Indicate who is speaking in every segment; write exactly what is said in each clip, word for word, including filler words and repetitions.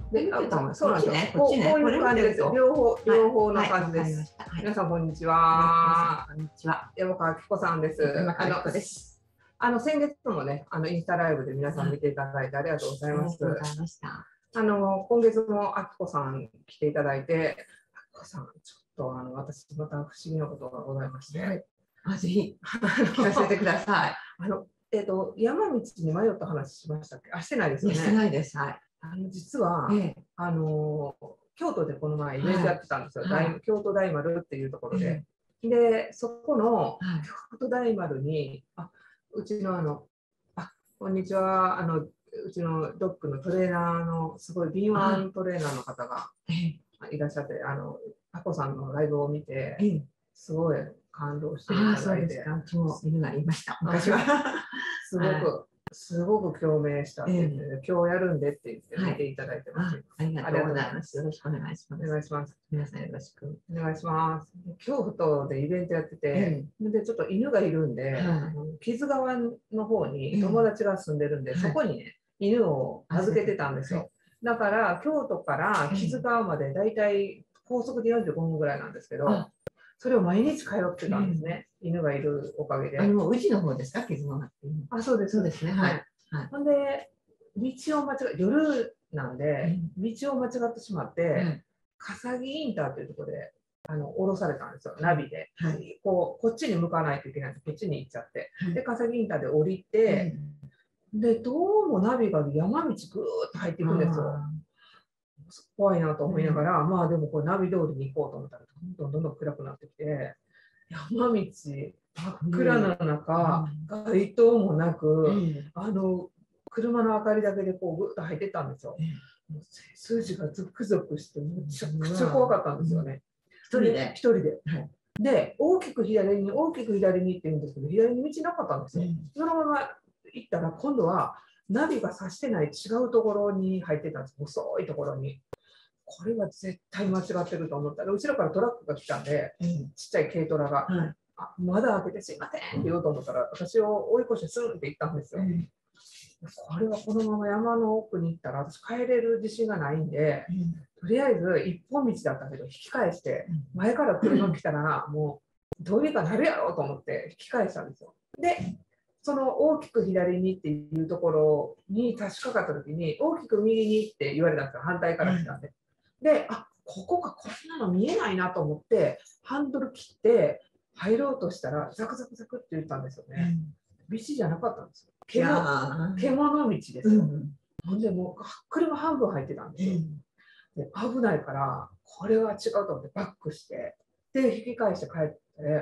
Speaker 1: で、あ、そうなんですよ。
Speaker 2: こっちね、
Speaker 1: こういう感じですよ。両方、両方の感じです。皆さん、こんにちは。
Speaker 2: こんにちは。
Speaker 1: 山川明子さんです。
Speaker 2: 山川明子です。
Speaker 1: あの、先月もね、あの、インスタライブで皆さん見ていただいてありがとうございます。ありがとうございました。あの、今月も明子さん来ていただいて、明子さん、ちょっと、あの、私、また不思議なことがございまして。はい、
Speaker 2: あ、ぜひ、聞かせてください。
Speaker 1: あの、えっと、山道に迷った話しましたっけ？あ、してないですよね。
Speaker 2: してないです。はい。
Speaker 1: あの実は、ええ、あの京都でこの前イベントやってたんですよ、
Speaker 2: はい、
Speaker 1: 京都大丸っていうところで。ええ、で、そこの京都大丸に、あ、うちのあの、あ、こんにちは、あの、うちのドッグのトレーナーの、すごい敏腕トレーナーの方がいらっしゃって、あの、あこさんのライブを見て、すごい感動していただいて。あ、そうですか。うちも犬がいました、昔は。すごく。すごく共鳴したって言って、ね、今日やるんでって言って見ていただいてます。
Speaker 2: ありがとうございます。よろしくお願いします。
Speaker 1: お願いします。
Speaker 2: 皆さんよろしく
Speaker 1: お願いします。京都でイベントやってて、でちょっと犬がいるんで、木津川の方に友達が住んでるんで、そこにね犬を預けてたんですよ。だから京都から木津川までだいたい高速でよんじゅうごふんぐらいなんですけど。それを毎日通ってたんですね。うん、犬がいるおかげで。
Speaker 2: あの、宇治の方ですか、傷の。
Speaker 1: あ、そうです。
Speaker 2: そうですね。はい。
Speaker 1: ほんで、道を間違え、夜なんで、道を間違ってしまって、笠木インターというところで、あの、降ろされたんですよ、ナビで。はい、こう、こっちに向かないといけないと、こっちに行っちゃって。で、笠木インターで降りて、で、どうもナビが山道ぐーっと入っていくんですよ。怖いなと思いながら、うん、まあでもこれナビ通りに行こうと思ったらどんどんどんどん暗くなってきて、山道真っ暗な中、うん、街灯もなく、うん、あの車の明かりだけでこうぐっと入ってったんですよ。うん、もう背筋がゾクゾクしてめちゃくちゃ怖かったんですよね。
Speaker 2: 一人で
Speaker 1: 一人で。はい、で大きく左に大きく左にって言うんですけど、左に道なかったんですよ。うん、そのまま行ったら今度はナビが指してない違うところに入ってたんです。細いところに。これは絶対間違ってると思ったら、後ろからトラックが来たんで、うん、ちっちゃい軽トラが、はい、あ、まだ開けてすいませんって言おうと思ったら、私を追い越してスンって行ったんですよ。うん、これはこのまま山の奥に行ったら、私帰れる自信がないんで、うん、とりあえず一本道だったけど、引き返して、前から車来たら、もうどうにかなるやろうと思って引き返したんですよ。でその大きく左にっていうところに差し掛かった時に、大きく右にって言われたんですよ、反対から来たんで。で、あ、ここか、こんなの見えないなと思って、ハンドル切って入ろうとしたら、ザクザクザクって言ったんですよね。うん、道じゃなかったんですよ。獣, 獣道ですよ。うん、ほんで、もう車半分入ってたんですよ。うん、で危ないから、これは違うと思ってバックして、で、引き返して帰って、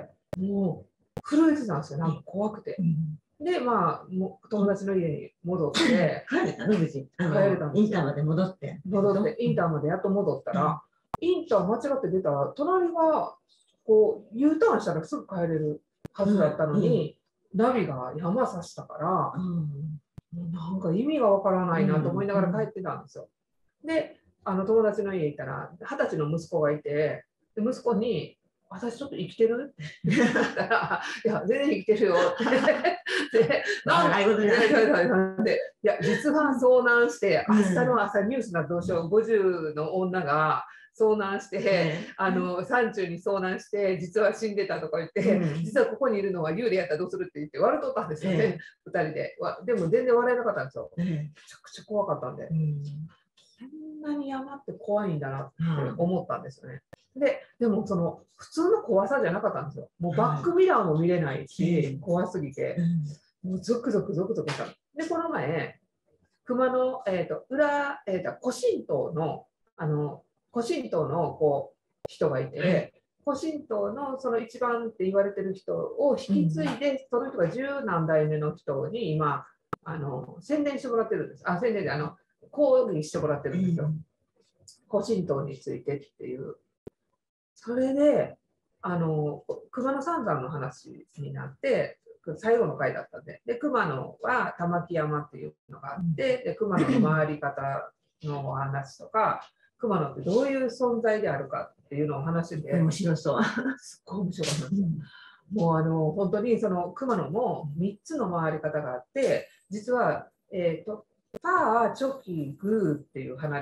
Speaker 1: もう震えてたんですよ、なんか怖くて。うん、で、まあ、も友達の家に戻って、
Speaker 2: 帰れたの、無事。
Speaker 1: 帰れたんですよ。
Speaker 2: インターまで戻って。
Speaker 1: 戻って、インターまでやっと戻ったら、インター間違って出たら、隣が、こう、U ターンしたらすぐ帰れるはずだったのに、うん、ナビが山さしたから、うん、もうなんか意味がわからないなと思いながら帰ってたんですよ。で、あの友達の家行ったら、はたちの息子がいて、で息子に、私ちょっと生きてるって言ったら、いや、全然生きてるよって。で、なんで、いや、実は遭難して、明日の朝ニュースなどうしよう、ごじゅうの女が遭難して、あの、山中に遭難して、実は死んでたとか言って、実はここにいるのは幽霊やったらどうするって言って笑っとったんですよね、ふたりで。でも全然笑えなかったんですよ。めちゃくちゃ怖かったんで。こんなに山って怖いんだなって思ったんですよね。で、でもその普通の怖さじゃなかったんですよ。もうバックミラーも見れないし、はい、怖すぎて、もうゾクゾクゾクゾクした。で、この前、熊の、えー、と裏、えー、と古神道の、あの、古神道のこう人がいて、はい、古神道のその一番って言われてる人を引き継いで、うん、その人が十何代目の人に今、あの宣伝してもらってるんです。あ、宣伝であの講義してもらってるんですよ。うん、古神道についてっていう。それで、あの熊野三山の話になって、最後の回だったんで、で熊野は玉木山っていうのがあって、で熊野の回り方のお話とか、熊野ってどういう存在であるかっていうのを話してて、
Speaker 2: 面白そう。
Speaker 1: すっごい面白かったんですよ。もうあの本当にその熊野もみっつの回り方があって、実は、えーと、パー、チョキ、グーっていう離れ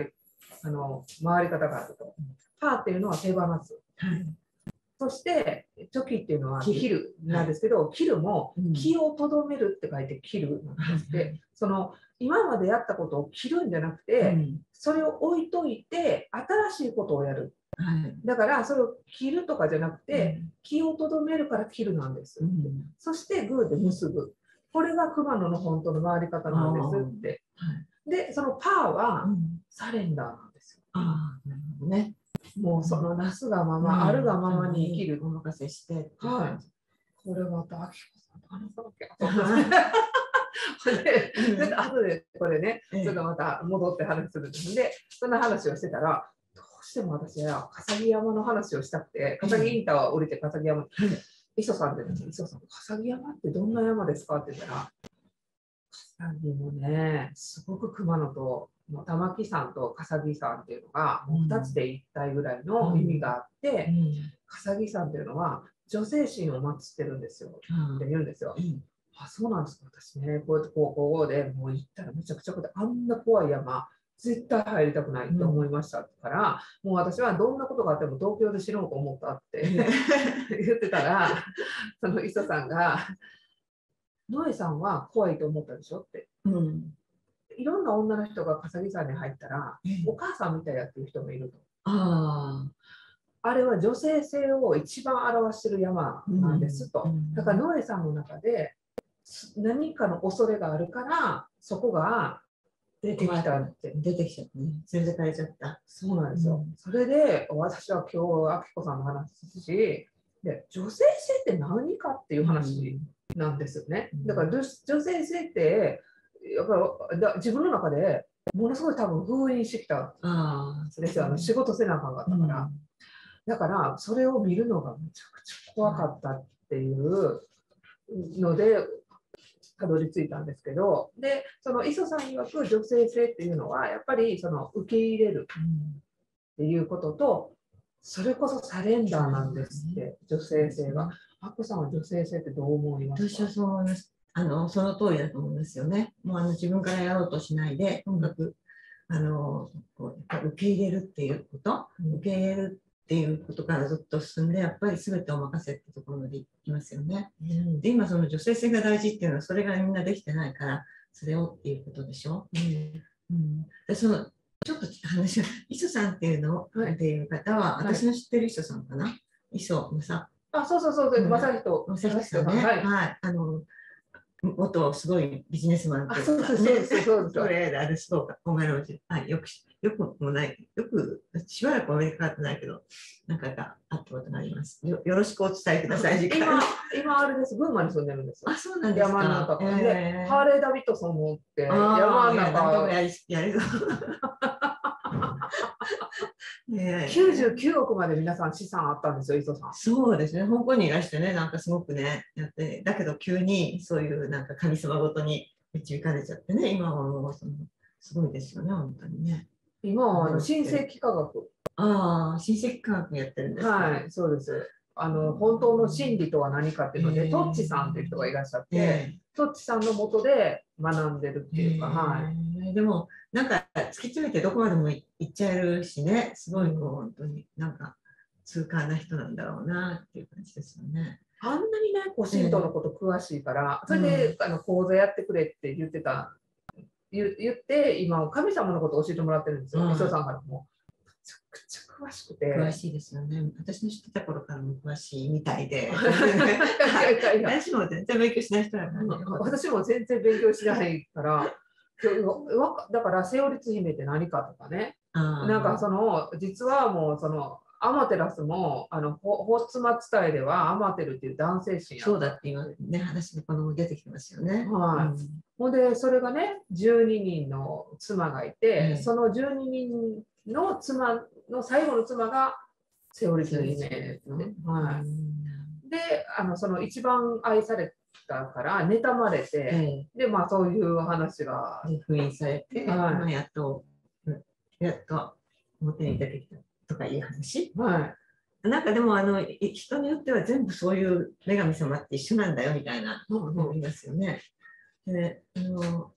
Speaker 1: あの回り方があると。パーっていうのは手放す。
Speaker 2: はい。
Speaker 1: そしてチョキっていうのは
Speaker 2: 切る
Speaker 1: 切るなんですけど、切るも
Speaker 2: うん
Speaker 1: 気をとどめるって書いて切るなんですって、
Speaker 2: はいはい
Speaker 1: その今までやったことを切るんじゃなくて、
Speaker 2: うん
Speaker 1: それを置いといて新しいことをやる。
Speaker 2: はい
Speaker 1: だからそれを切るとかじゃなくて、
Speaker 2: うん
Speaker 1: 気をとどめるから切るなんです。
Speaker 2: うん
Speaker 1: そしてグーで結ぶ。これが熊野の本当の回り方なんですって。
Speaker 2: はい
Speaker 1: で、そのパーは
Speaker 2: うん
Speaker 1: サレンダーなんですよ。
Speaker 2: ああ、なるほどね。
Speaker 1: もうそのなすがまま、あるがままに生きる。
Speaker 2: お任せしてっていう
Speaker 1: はい
Speaker 2: 感じ。
Speaker 1: これまた、あきこさんと話さなきゃと思って。それで、
Speaker 2: うん
Speaker 1: ちょっと後でこれね、
Speaker 2: ええ
Speaker 1: ちょっとまた戻って話するんですで、そんな話をしてたら、どうしても私は笠木山の話をしたくて、笠木インターは降りて笠木山に、磯さんで、磯さん、笠木山ってどんな山ですかって言ったら、笠木もね、すごく熊野と、もう玉木山と笠木山っていうのが、もうふたつで一体ぐらいの意味があって、笠木山っていうのは、女性神を祀ってるんですよって言うんですよ。あ、そうなんですか。私ね、こうやってこうこうでもう行ったらめちゃくちゃ怖い。あんな怖い山、絶対入りたくないと思いましたから、もう私はどんなことがあっても東京で死のうと思ったって言ってたら、その磯さんが、ノエさんは怖いと思ったでしょって。
Speaker 2: うん
Speaker 1: いろんな女の人が笠木山に入ったら、
Speaker 2: うん
Speaker 1: お母さんみたいやっていう人もいると。
Speaker 2: あ
Speaker 1: あれは女性性を一番表してる山なんですと。
Speaker 2: うん
Speaker 1: だからノエさんの中で何かの恐れがあるからそこが出てきたって。
Speaker 2: 出てきちゃったね。連れてかれちゃった。
Speaker 1: そうなんですよ。
Speaker 2: うん
Speaker 1: それで私は今日あきこさんの話すし、で女性性って何かっていう話なんですよね。だから女女性性ってやっぱりだ自分の中でものすごい多分封印してきたん
Speaker 2: あ
Speaker 1: ですよ。あの仕事せなあかんかったから。
Speaker 2: うん
Speaker 1: だからそれを見るのがめちゃくちゃ怖かったっていうのでたどり着いたんですけど、でその磯さん曰く女性性っていうのはやっぱりその受け入れるっていうことと、それこそサレンダーなんですって、女性性は。あっこさんは女性性ってどう思いますか？
Speaker 2: 私はそう思います。あのその通りだと思うんですよね。もうあの自分からやろうとしないで、とにかくあのこう受け入れるっていうこと、
Speaker 1: うん
Speaker 2: 受け入れるっていうことからずっと進んで、やっぱり全てお任せってところまでいきますよね。
Speaker 1: うん
Speaker 2: で、今その女性性が大事っていうのは、それがみんなできてないから、それをっていうことでしょ。うん、でそのちょっと話は、磯さんっていうの、
Speaker 1: はい
Speaker 2: っていう方は、
Speaker 1: はい
Speaker 2: 私の知ってる磯さんかな。磯正
Speaker 1: あ、そうそうそうそう、
Speaker 2: うん
Speaker 1: まさひと。
Speaker 2: 正彦さんね。
Speaker 1: はい。
Speaker 2: はい。あの元すごいビジネスマン
Speaker 1: あ、
Speaker 2: とい
Speaker 1: そうです、そうです、そうです。
Speaker 2: それであれそうか、お前のうち、あ、よくし、よくもない、よく、しばらくアメリカかってないけど、何回か会ったことがあります。よ、よろしくお伝えください、次回。
Speaker 1: 今、今あれです、群馬に住んでるんですよ。
Speaker 2: あ、そうなんですか。
Speaker 1: 山の中で、
Speaker 2: えー
Speaker 1: ハーレー・ダビッドソン持って、
Speaker 2: あー
Speaker 1: 山の
Speaker 2: いや何でも
Speaker 1: 中、
Speaker 2: やり、やりそう。ねえ
Speaker 1: きゅうじゅうきゅうおくまで皆さん資産あったんですよ、磯さん。
Speaker 2: そうですね、香港にいらしてね、なんかすごくね、やって、だけど急にそういうなんか神様ごとに導かれちゃってね、今はもうそのすごいですよね、本当にね。
Speaker 1: 今はあの新世紀科学。
Speaker 2: ああ、親戚科学やってるんですか。
Speaker 1: はい、そうです。あの本当の真理とは何かっていうので、
Speaker 2: えー
Speaker 1: トッチさんっていう人がいらっしゃって、
Speaker 2: え
Speaker 1: トッチさんのもとで学んでるっていうか、はい。
Speaker 2: えでも、なんか突き詰めてどこまでも行っちゃえるしね、すごいこう、本当になんか痛快な人なんだろうなっていう感じですよね。
Speaker 1: あんなにね、こう神道のこと詳しいから、それで、
Speaker 2: うん
Speaker 1: あの講座やってくれって言ってた、言言って、今、神様のことを教えてもらってるんですよ、
Speaker 2: はい
Speaker 1: 磯さんからも。めちゃくちゃ詳しくて。
Speaker 2: 詳しいですよね。私の知ってた頃からも詳しいみたいで。
Speaker 1: いやいやいや
Speaker 2: 私も全然勉強しない人だからね。
Speaker 1: 私も全然勉強しないから、わかだから、セオリツ姫って何かとかね、
Speaker 2: あー
Speaker 1: なんかその、実はもう、その、アマテラスも、あの、ホホッツマ伝えでは、アマテルっていう男性神や
Speaker 2: そうだって今ね、話がこの出てきてますよね。
Speaker 1: はい
Speaker 2: うん
Speaker 1: ほんで、それがね、じゅうににんの妻がいて、
Speaker 2: うん
Speaker 1: そのじゅうににんの妻の最後の妻がセオリツ姫で、はい
Speaker 2: うん
Speaker 1: であのその一番愛されたから妬まれて、
Speaker 2: え
Speaker 1: でまあそういう話が
Speaker 2: えで封印されて、
Speaker 1: はい
Speaker 2: まあやっと、うんやっと表に出てきたとかいう話。
Speaker 1: はい
Speaker 2: なんかでもあのい人によっては全部そういう女神様って一緒なんだよみたいな
Speaker 1: うんうん
Speaker 2: のもいますよね。であの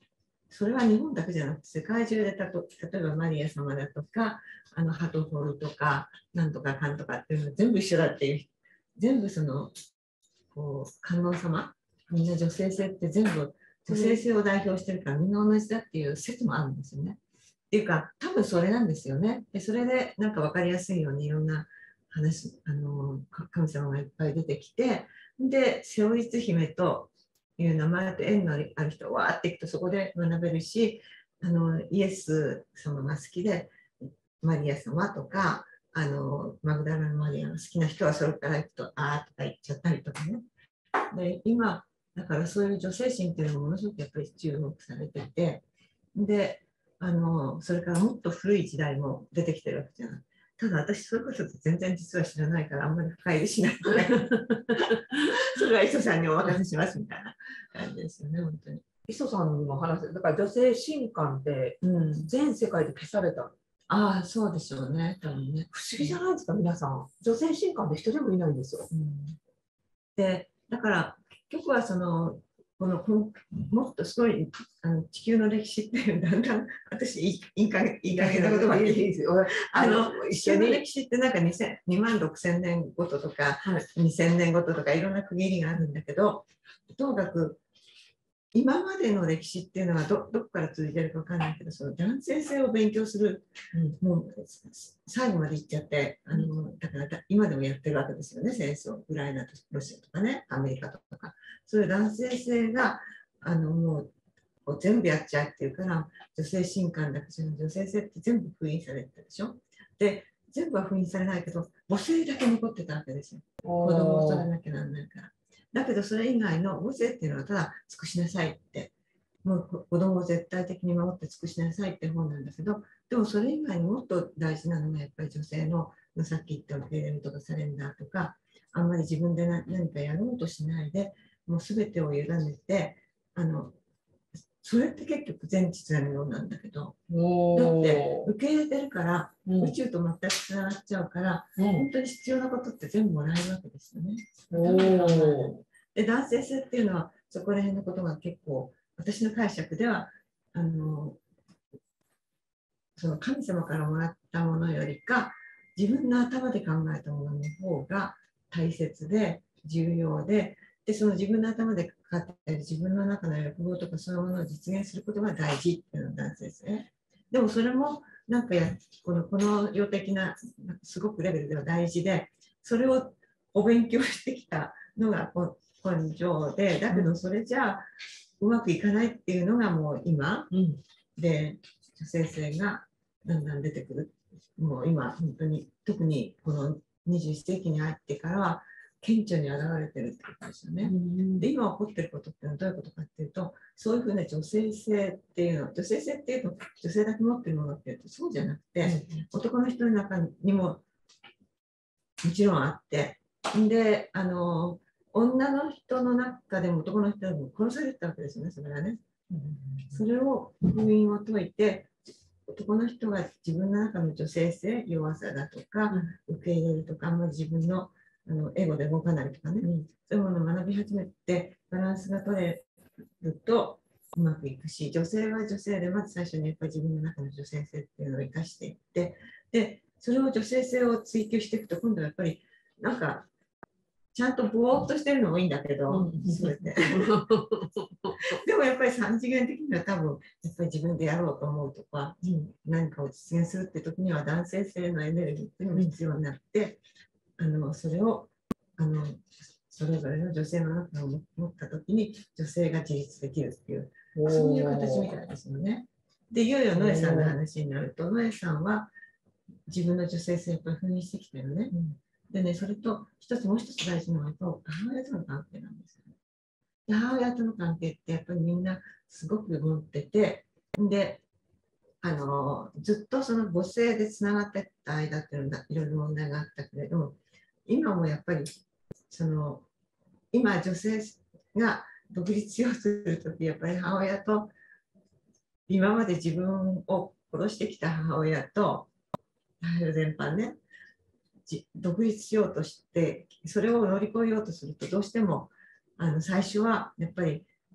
Speaker 2: それは日本だけじゃなくて世界中でたと例えばマリア様だとかあのハトホルとかなんとかかんとかっていうのは全部一緒だっていう全部そのこう観音様みんな女性性って全部女性性を代表してるからみんな同じだっていう説もあるんですよね。っていうか多分それなんですよね。でそれでなんか分かりやすいようにいろんな話あの神様がいっぱい出てきてでセオリツ姫という名前と縁のある人わーっていくとそこで学べるしあのイエス様が好きでマリア様とかあのマグダラのマリアが好きな人はそれから行くとあーとか言っちゃったりとかね。で今だからそういう女性心っていうのがものすごくやっぱり注目されててであのそれからもっと古い時代も出てきてるわけじゃない。ただ私そういうことって全然実は知らないからあんまり深入りしないのでそれは磯さんにお任せしますみたいな感じですよね本当に。
Speaker 1: 磯さんにも話してだから女性神官って全世界で消された、うん、
Speaker 2: ああそうでしょうね多分ね。
Speaker 1: 不思議じゃないですか皆さん女性神官って一人もいないんですよ。うん、
Speaker 2: でだから結局はそのこのもっとすごいあの地球の歴史っていうだんだん私いい加減なことばっかりですよ。あの地球の歴史ってなんかにまんろくせんねんごととか、はい、にせんねんごととかいろんな区切りがあるんだけどともかく今までの歴史っていうのは ど, どこから続いてるか分からないけどその男性性を勉強する、うん、もう最後までいっちゃってあのだから今でもやってるわけですよね戦争ウクライナとロシアとかねアメリカとかそういう男性性があのもう全部やっちゃうっていうから女性神官だけじゃなく女性性って全部封印されてたでしょ。で全部は封印されないけど母性だけ残ってたわけですよ。子供を育てなきゃならないから。だけどそれ以外の母性っていうのはただ尽くしなさいってもう子供を絶対的に守って尽くしなさいって本なんだけどでもそれ以外にもっと大事なのがやっぱり女性のさっき言った受け入れるとかサレンダーとかあんまり自分で何かやろうとしないでもう全てを委ねてあのそれって結局全知全能なんだけどだって受け入れてるから、うん、宇宙と全くつながっちゃうから、うん、本当に必要なことって全部もらえるわけですよね。で男性性っていうのはそこら辺のことが結構私の解釈ではあのその神様からもらったものよりか自分の頭で考えたものの方が大切で重要ででその自分の頭でかかっている自分の中の欲望とかそういうものを実現することが大事っていうのが男性ですね。でもそれもなんかやこのこの世的なすごくレベルでは大事でそれをお勉強してきたのが根性でだけどそれじゃあうまくいかないっていうのがもう今、うん、で女性性がだんだん出てくるもう今本当に特にこのにじゅういっ世紀に入ってからは顕著に現れてるってことですよね。で今起こってることってのはどういうことかっていうとそういうふうな女性性っていうの女性性っていうと女性だけ持ってるものっていうとそうじゃなくて、うん、男の人の中にももちろんあってであの女の人の中でも男の人でも殺されたわけですよねそれがね。うん、それを封印を解いて男の人が自分の中の女性性弱さだとか、うん、受け入れるとかあんまり自分のあのエゴで動かないとかね、うん、そういうものを学び始めてバランスが取れるとうまくいくし女性は女性でまず最初にやっぱり自分の中の女性性っていうのを生かしていってでそれを女性性を追求していくと今度はやっぱりなんかちゃんとぼーっとしてるのもいいんだけど、うん、それででもやっぱり三次元的には多分やっぱり自分でやろうと思うとか、うん、何かを実現するって時には男性性のエネルギーっていうのも必要になって、うん、あのそれをあのそれぞれの女性の中を持った時に女性が自立できるっていうそういう形みたいですよね。でいよいよノエさんの話になるとノエさんは自分の女性性を封印してきてるね。うんでね、それと一つもう一つ大事なのは母親との関係なんですよね。で母親との関係ってやっぱりみんなすごく持っててであのずっとその母性でつながってた間っていうのがいろいろ問題があったけれども今もやっぱりその今女性が独立しようとするときやっぱり母親と今まで自分を殺してきた母親と母親全般ね独立しようとしてそれを乗り越えようとするとどうしてもあの最初はやっぱり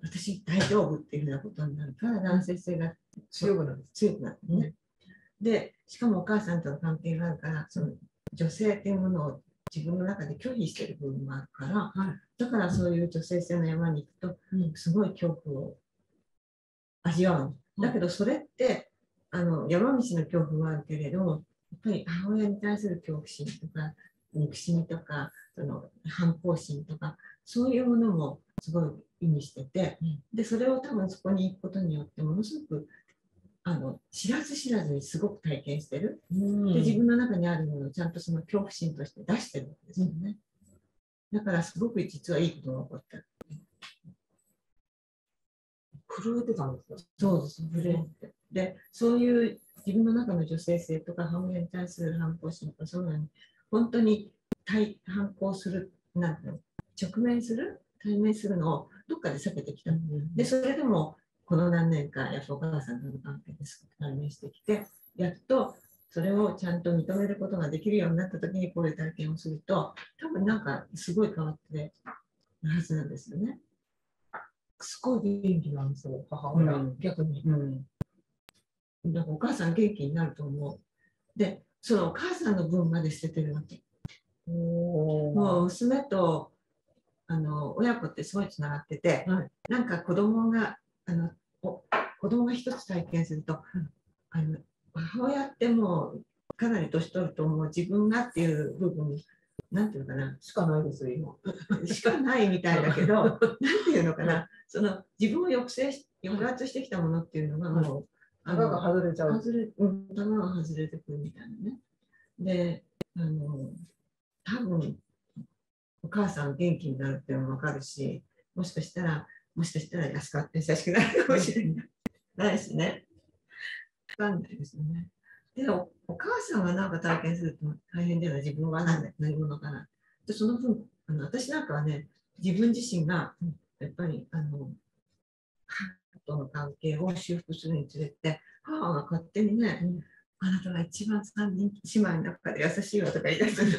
Speaker 2: 私大丈夫っていうふうなことになるから男性性が
Speaker 1: 強くなる。
Speaker 2: 強くなるね。でしかもお母さんとの関係があるからその女性っていうものを自分の中で拒否している部分もあるから、はい、だからそういう女性性の山に行くと、うん、すごい恐怖を味わう。だけどそれってあの山道の恐怖はあるけれどやっぱり母親に対する恐怖心とか憎しみとかその反抗心とかそういうものもすごい意味してて、うん、でそれを多分そこに行くことによってものすごくあの知らず知らずにすごく体験してる、うん、で自分の中にあるものをちゃんとその恐怖心として出してるわけですよね、うん、だからすごく実はいいことが起こった。
Speaker 1: 震えてたんですか？
Speaker 2: そうです、震えて。で、そういう自分の中の女性性とか母親に対する反抗心とかそういうのに本当に対反抗するなんていうの直面する対面するのをどっかで避けてきた、うん、でそれでもこの何年かやっぱお母さんとの関係です対面してきてやっとそれをちゃんと認めることができるようになった時にこういう体験をすると多分なんかすごい変わってるはずなんですよね。
Speaker 1: すごい元気なんですよ母親、うん、逆に、うん、
Speaker 2: なんかお母さん元気になると思う。でそのお母さんの分まで捨ててるわけ。もう娘とあの親子ってすごいつながってて、はい、なんか子供があのお子供が一つ体験すると、うん、あの母親ってもうかなり年取るともう自分がっていう部分なんていうのかな
Speaker 1: しかないですよ
Speaker 2: 今しかないみたいだけどなんていうのかなその自分を抑制し抑圧してきたものっていうのがもう
Speaker 1: タガが外れちゃう
Speaker 2: 外れ、うん、タガが外れてくるみたいなね。であの多分お母さん元気になるっていうのも分かるしもしかしたらもしかしたら優しく優しくなるかもしれないしね分かんないですよね。でおお母さんが何か体験すると大変だよね自分は何何者かなでその分あの私なんかはね自分自身がやっぱりあの母との関係を修復するにつれて母が勝手にね、うん、あなたが一番さんにん姉妹の中で優しいわとか言い出す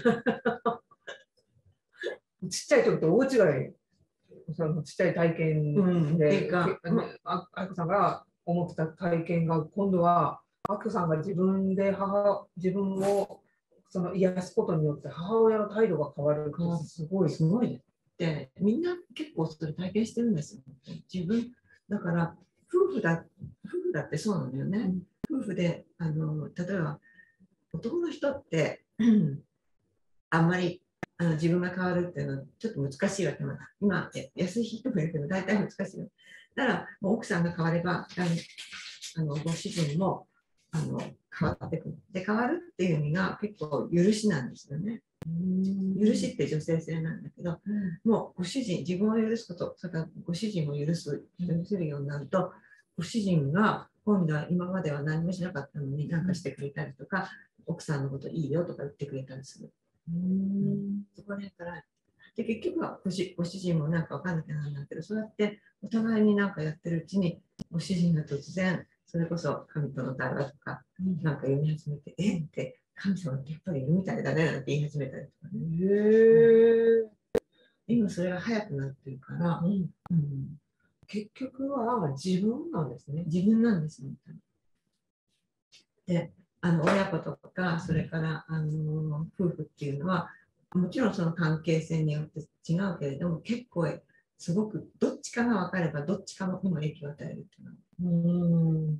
Speaker 1: ちっちゃい時と大違いそのちっちゃい体験で、うん、ああこさんが思ってた体験が今度はあこさんが自分で母自分をその癒すことによって母親の態度が変わるってすごい
Speaker 2: すごいね。でみんな結構それ体験してるんですよ。自分だから夫婦だ夫婦だってそうなのよね。うん、夫婦であの例えば男の人って、うん、あんまりあの自分が変わるっていうのはちょっと難しいわけな今安い人もいるけど大体難しいよ。だからもう奥さんが変わればあのご主人もあの変わってくる。で変わるっていう意味が結構許しなんですよね。許しって女性性なんだけど、うん、もうご主人自分を許すことそれからご主人を許す許せるようになるとご主人が今度は今までは何もしなかったのに何かしてくれたりとか、うん、奥さんのこといいよとか言ってくれたりする。うんそこら辺からで結局はご主ご主人もなんか分かんなきゃなんないけどそうやってお互いになんかやってるうちにご主人が突然それこそ神との対話とかなんか読み始めて、うん、えって神様ってやっぱりいるみたいだねなんて言い始めたりとかね。へ今それが早くなってるから、うんうん、
Speaker 1: 結局は自分なんですね。
Speaker 2: 自分なんです本当に。であの親子とかそれからあの夫婦っていうのはもちろんその関係性によって違うけれども結構すごくどっちかが分かればどっちかにも影響を与えるっていうの。うん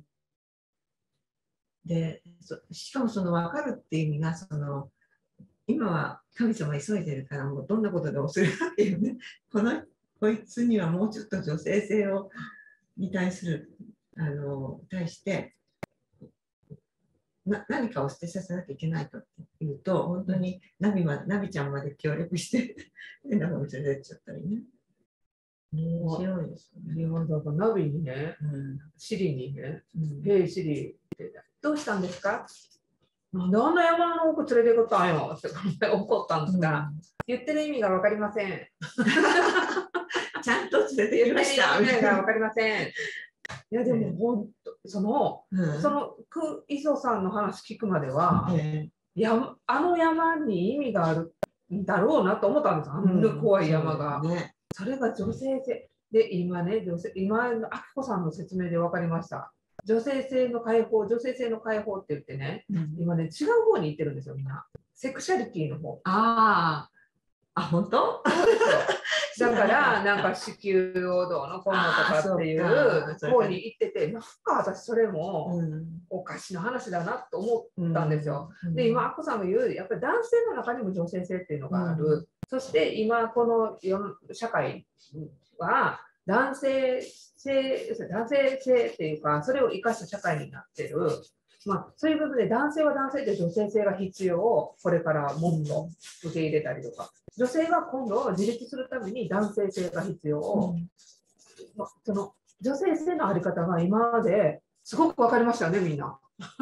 Speaker 2: でしかもその分かるっていう意味がその今は神様急いでるからもうどんなことでもするわけよね。このこいつにはもうちょっと女性性をに対するあの対してな何かを捨てさせなきゃいけないというと本当にナビまナビちゃんまで協力して変な方に連れてっちゃったりね。面白いですよね。
Speaker 1: いやだからナビにね、うん、シリにね、うん、ヘイシリってどうしたんですか？なんであんな山の奥連れてくったんよって怒ったんですが、うん、言ってる意味が分かりません。
Speaker 2: ちゃんと連れてきました。
Speaker 1: 意味が分かりません。いやでも本当その、うん、そのクイソさんの話聞くまでは、うん、いやあの山に意味があるんだろうなと思ったんです。あんな怖い山が。うんね、それが女性性で、今ね、女性今、あきこさんの説明で分かりました。女性性の解放、女性性の解放って言ってね、うん、今ね、違う方に行ってるんですよ、みんな。セクシャリティの方。
Speaker 2: ああ、あ、本当？
Speaker 1: だから、なんか子宮をどうのこうのとかっていう方に行ってて、なんか私それもおかしな話だなと思ったんですよ。で、今、あっこさんが言う、やっぱり男性の中にも女性性っていうのがある。うん、そして今、この社会は男性性、男性性っていうか、それを生かした社会になってる。まあ、そういう部分で男性は男性で女性性が必要をこれからもっと受け入れたりとか、女性は今度自立するために男性性が必要を、うん、その女性性のあり方が今まですごく分かりましたよね、みんな。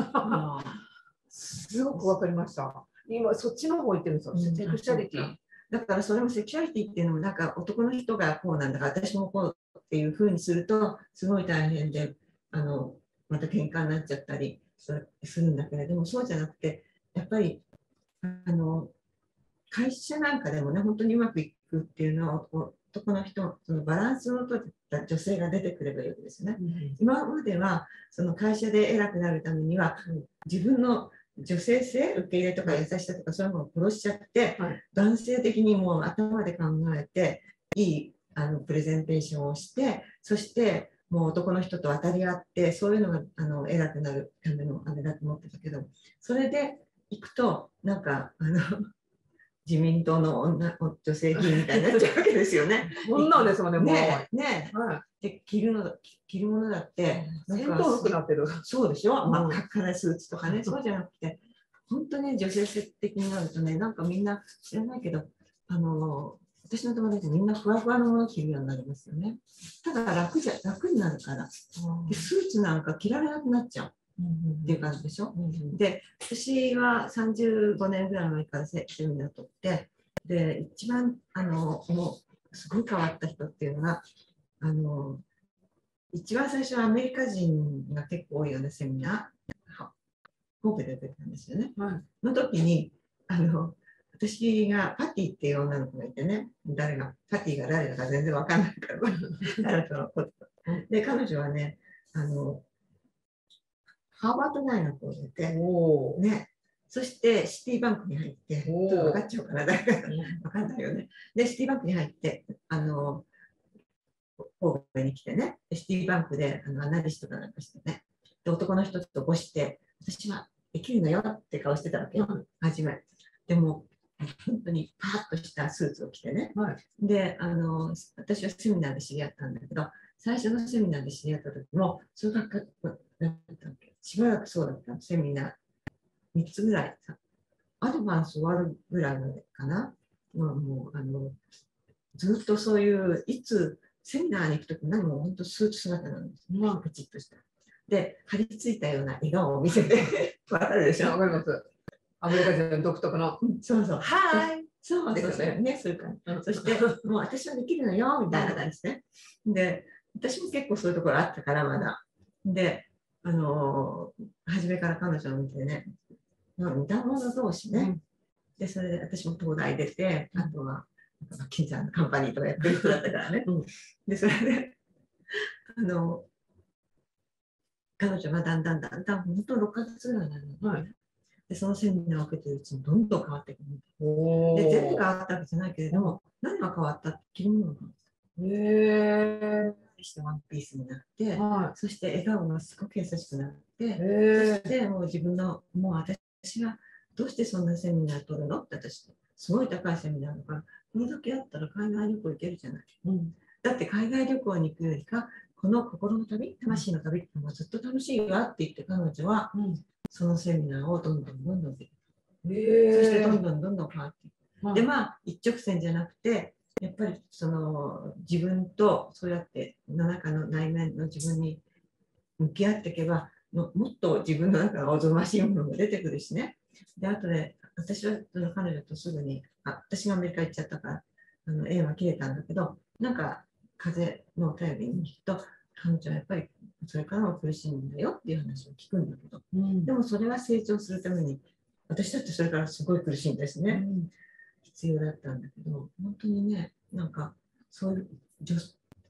Speaker 1: すごく分かりました。今そっちの方行ってるんですよ、うん、セクシャリティ。
Speaker 2: だからそれもセクシャリティっていうのもなんか男の人がこうなんだから私もこうっていうふうにするとすごい大変で、あのまた喧嘩になっちゃったりするんだけれども、そうじゃなくてやっぱりあの会社なんかでもね本当にうまくいくっていうのは男の人そのバランスの取った女性が出てくればいいわけですよね。うん、今まではその会社で偉くなるためには、うん、自分の女性性受け入れとか優しさとかそういうものを殺しちゃって、はい、男性的にもう頭で考えていいあのプレゼンテーションをして、そしてもう男の人と当たり合ってそういうのがあの偉くなるためのあれだと思ってたけど、それで行くとなんかあの自民党の女女性議員みたいになっちゃうわけですよね。
Speaker 1: そんなんですもんね、もう。
Speaker 2: ねえ、ねえ、はい、で着るの着るものだって
Speaker 1: 戦闘服なってる。
Speaker 2: そうでしょ。真っ赤っかなスーツとかね、そうじゃなくて、本当に女性的になるとね、なんかみんな知らないけど、あの私の友達みんなふわふわのものを着るようになりますよね。ただ楽じゃ楽になるから、でスーツなんか着られなくなっちゃう。っていう感じでしょ。うんうん、で、私はさんじゅうごねんぐらい前からセミナーを取って、で、一番あのもうすごい変わった人っていうのが、あの一番最初はアメリカ人が結構多いようなセミナー、神戸で出てたんですよね。はい、の時にあの、私がパティっていう女の子がいてね、誰が、パティが誰だか全然わかんないから、誰とのこと。で、彼女はね、あのハーバード大学を出て、ね、そしてシティバンクに入って、ちょっと分かっちゃうかな、誰か分かんないよね。で、シティバンクに入って、あの、神戸に来てね、シティバンクであのアナリストかなんかしてね、で、男の人とごして、私はできるのよって顔してたわけよ、初め。でも、本当にパーッとしたスーツを着てね、はい、であの、私はセミナーで知り合ったんだけど、最初のセミナーで知り合った時も、数学科だったわけ。しばらくそうだったセミナーみっつぐらいさ、アドバンス終わるぐらいまでかな、まあ、もうあのずっとそういういつセミナーに行くとき何も本当スーツ姿なんです。まあ、プチッとした。で、張り付いたような笑顔を見せて、わかるでしょ。
Speaker 1: わかります。アメリカ人独特の。
Speaker 2: そうそう。
Speaker 1: はい。
Speaker 2: そうですね。ね、そういう感じ。うん、そして、もう私はできるのよ、みたいな感じですね。で、私も結構そういうところあったから、まだ。で、あのー、初めから彼女を見てね、似た者同士ね。うん、で、それで私も東大出て、あとは、金さんのカンパニーとかやってる人だったからね。うん、で、それで、あの、彼女がだんだんだんだん、本当ろっかげつぐらいになるの、はい、で、そのセミナーを受けてるうちにどんどん変わっていくの。で、全部変わったわけじゃないけれども、何が変わったって着るものが変わった。へー。してワンピースになって、はい、そして笑顔がすごく優しくなって、そしてもう自分の、もう私はどうしてそんなセミナー取るのって私、すごい高いセミナーだから、これだけあったら海外旅行行けるじゃない。うん、だって海外旅行に行くよりか、この心の旅、魂の旅ってのはずっと楽しいわって言って彼女は、うん、そのセミナーをどんどんどんどん受けて、そしてどんどんどんどん変わっていく。うん、で、まあ、一直線じゃなくて、やっぱりその自分とそうやっての中の内面の自分に向き合っていけばもっと自分の中のおぞましいものが出てくるしね。で、あとで私はその彼女とすぐに、あ、私がアメリカ行っちゃったからあの縁は切れたんだけど、なんか風のお便りに聞くと彼女はやっぱりそれからも苦しいんだよっていう話を聞くんだけど、うん、でもそれは成長するために私だってそれからすごい苦しいんですね。うん、必要だったんだけど、本当にね、なんかそういう女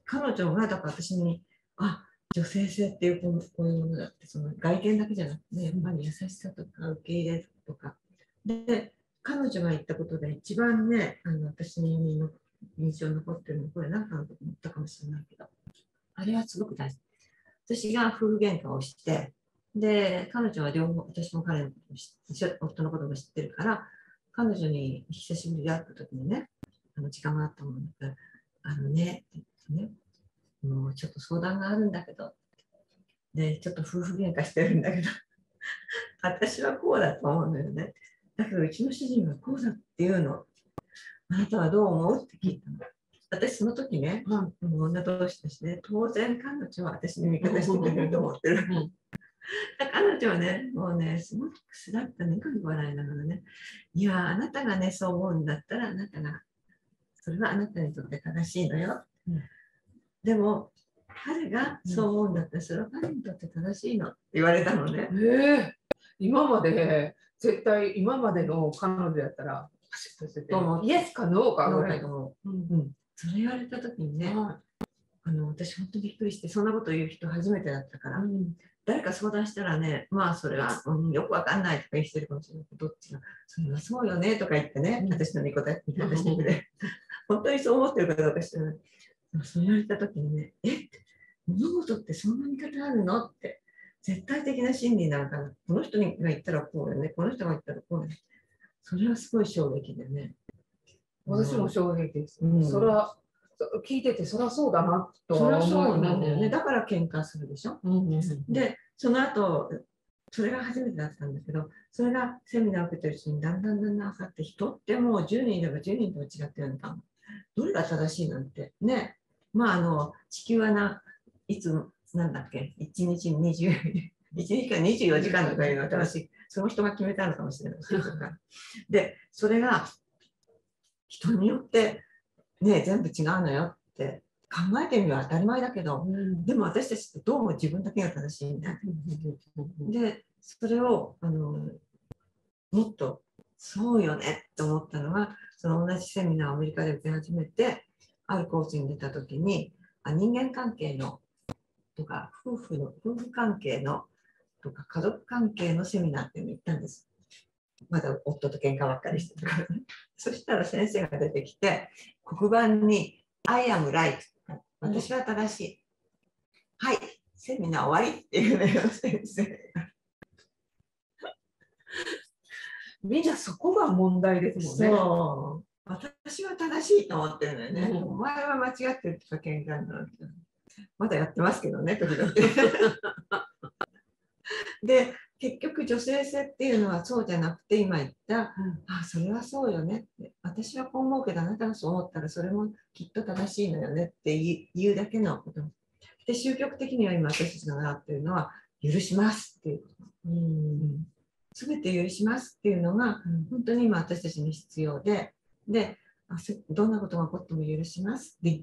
Speaker 2: 彼女がだから私に、あ、女性性っていうこうこういうものだって、その外見だけじゃなくて、ね、やっぱり優しさとか受け入れるとか。で、彼女が言ったことで一番ね、あの私にの印象に残ってるのは、これ何かのこと言ったかもしれないけど、あれはすごく大事。私が夫婦喧嘩をして、で、彼女は両方、私も彼のことも知夫のことも知ってるから、彼女に久しぶりに会った時にね、あの時間があったもんだから、あのね、って言ってね、もうちょっと相談があるんだけど、で、ちょっと夫婦喧嘩してるんだけど、私はこうだと思うのよね。だけど、うちの主人はこうだっていうの。あなたはどう思うって聞いたの。私、その時ね、まあ、女同士だしね、当然彼女は私に味方してくれると思ってる。彼女はね、もうね、すごくくすらったね、笑いながらね、いや、あなたがね、そう思うんだったら、あなたが、それはあなたにとって正しいのよ。うん、でも、彼がそう思うんだったら、それは彼にとって正しいのって言われたのね。
Speaker 1: えー、今まで、絶対今までの彼女やったら、パシッとしてて、イエスかノーかぐらいの。
Speaker 2: うん、それ言われた時にね、はい、あの私本当にびっくりして、そんなこと言う人初めてだったから、うん、誰か相談したらね、まあそれは、うん、よくわかんないとか言ってるかもしれないけど、どっちが、それはそうよねとか言ってね、うん、私の味方してくれ。本当にそう思ってるかどうか知らない。そう言われた時にね、え、物事ってそんな見方あるのって、絶対的な真理なんかな。この人が言ったらこうよね、この人が言ったらこうよね。それはすごい衝撃でね。
Speaker 1: 私も衝撃です。うん、それは聞いてて、そりゃそうだなと
Speaker 2: は思う。そりゃそうなんだよね。だから喧嘩するでしょ。うんうん、で、その後、それが初めてだったんだけど、それがセミナーを受けてるうちにだんだんだんだん分かって、人ってもうじゅうにんいればじゅうにんとも違ってるんだ。どれが正しいなんて。ね。まあ、あの、地球はな、いつ、なんだっけ、いちにちににじゅう、いちにちかにじゅうよじかんとかいうのは正しい。その人が決めたのかもしれないし。で、それが、人によってね、全部違うのよって考えてみれば当たり前だけど、うん、でも私たちってどうも自分だけが正しいんだ。で、それをあのもっとそうよねって思ったのは、その同じセミナーをアメリカで受け始めて、あるコースに出たときに、あ人間関係のとか、夫婦の、夫婦関係のとか、家族関係のセミナーっていうのに行ったんです。まだ夫と喧嘩ばっかりしてたからね。そしたら先生が出てきて、黒板に I am right。私は正しい。はい、セミナー終わりっていうのよ、先生。
Speaker 1: みんなそこが問題ですもんね。
Speaker 2: そう。私は正しいと思ってるのよね。うん、お前は間違ってるとか喧嘩になるけど。まだやってますけどね、時々。で、結局女性性っていうのはそうじゃなくて、今言った、うん、あ、それはそうよねって、私はこう思うけど、あなたがそう思ったらそれもきっと正しいのよねって言うだけのこと。で、宗教的には今私たちが習っているのは、許しますっていうこと。うん、全て許しますっていうのが、本当に今私たちに必要で、で、どんなことが起こっても許しますって言って、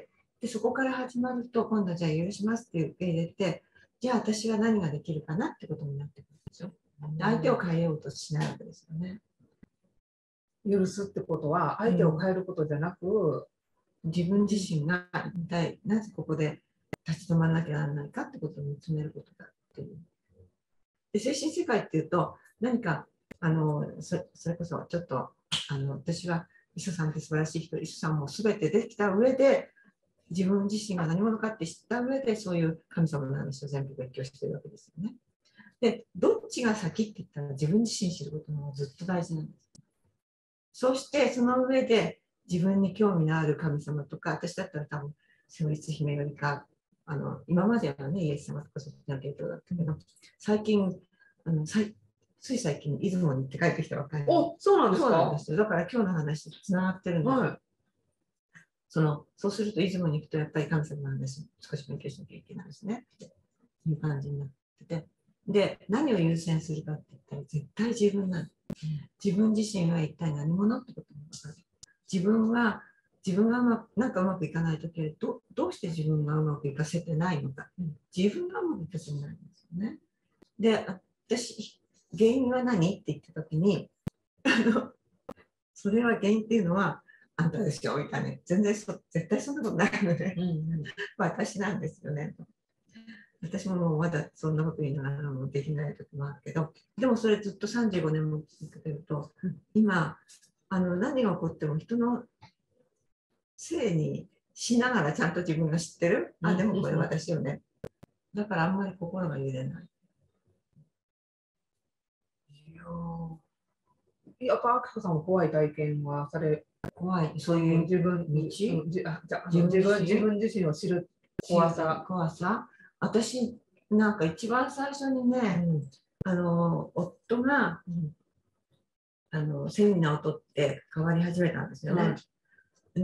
Speaker 2: でそこから始まると、今度はじゃあ許しますって受け入れて、じゃあ私は何ができるかなってことになってくるんですよ。相手を変えようとしないわけですよね。
Speaker 1: 許すってことは相手を変えることじゃなく、
Speaker 2: うん、自分自身が一体なぜここで立ち止まらなきゃならないかってことを見つめることだっていう。で精神世界っていうと何かあの そ, それこそちょっとあの私は磯さんって素晴らしい人、磯さんも全てできた上で自分自身が何者かって知った上でそういう神様の話を全部勉強しているわけですよね。で、どっちが先って言ったら自分自身知ることのずっと大事なんです。そしてその上で自分に興味のある神様とか、私だったら多分聖律姫よりか、あの今まではね、イエス様とかそっちの系統だったけど、最近、あの最つい最近、出雲に行って帰ってきたばっかり。
Speaker 1: お、そうなんですか。
Speaker 2: そうなんですよ。だから今日の話とつながってるんです。はい、そのそうすると出雲に行くとやっぱり神様の話少し勉強しなきゃいけないですねっていう感じになってて、で何を優先するかって言ったら絶対自分なんです。自分自身は一体何者ってことも分かる。自分は自分がうまなんかうまくいかないときは ど, どうして自分がうまくいかせてないのか、自分がうまくいかせてないんですよね。で私原因は何って言ったときにあのそれは原因っていうのはあんたでしょみたいな、全然そ絶対そんなことないので、
Speaker 1: うんうん、
Speaker 2: 私なんですよね。私ももうまだそんなこと言いながらもできない時もあるけど、でもそれずっとさんじゅうごねんも続けてると、今、あの何が起こっても人のせいにしながらちゃんと自分が知ってる。あ、でもこれ私よね。だからあんまり心が揺れない。
Speaker 1: いやー、やっぱ、あきこさんも怖い体験はされ、
Speaker 2: 怖い、そういう
Speaker 1: 自分
Speaker 2: 道、
Speaker 1: うんじあじゃあ
Speaker 2: 自
Speaker 1: 自分
Speaker 2: 分自身
Speaker 1: 自分自身を知る怖さ。
Speaker 2: 怖さ。私、なんか一番最初にね、
Speaker 1: うん
Speaker 2: あの、夫が、
Speaker 1: うん
Speaker 2: あの、セミナーを取って変わり始めたんですよね。
Speaker 1: はい、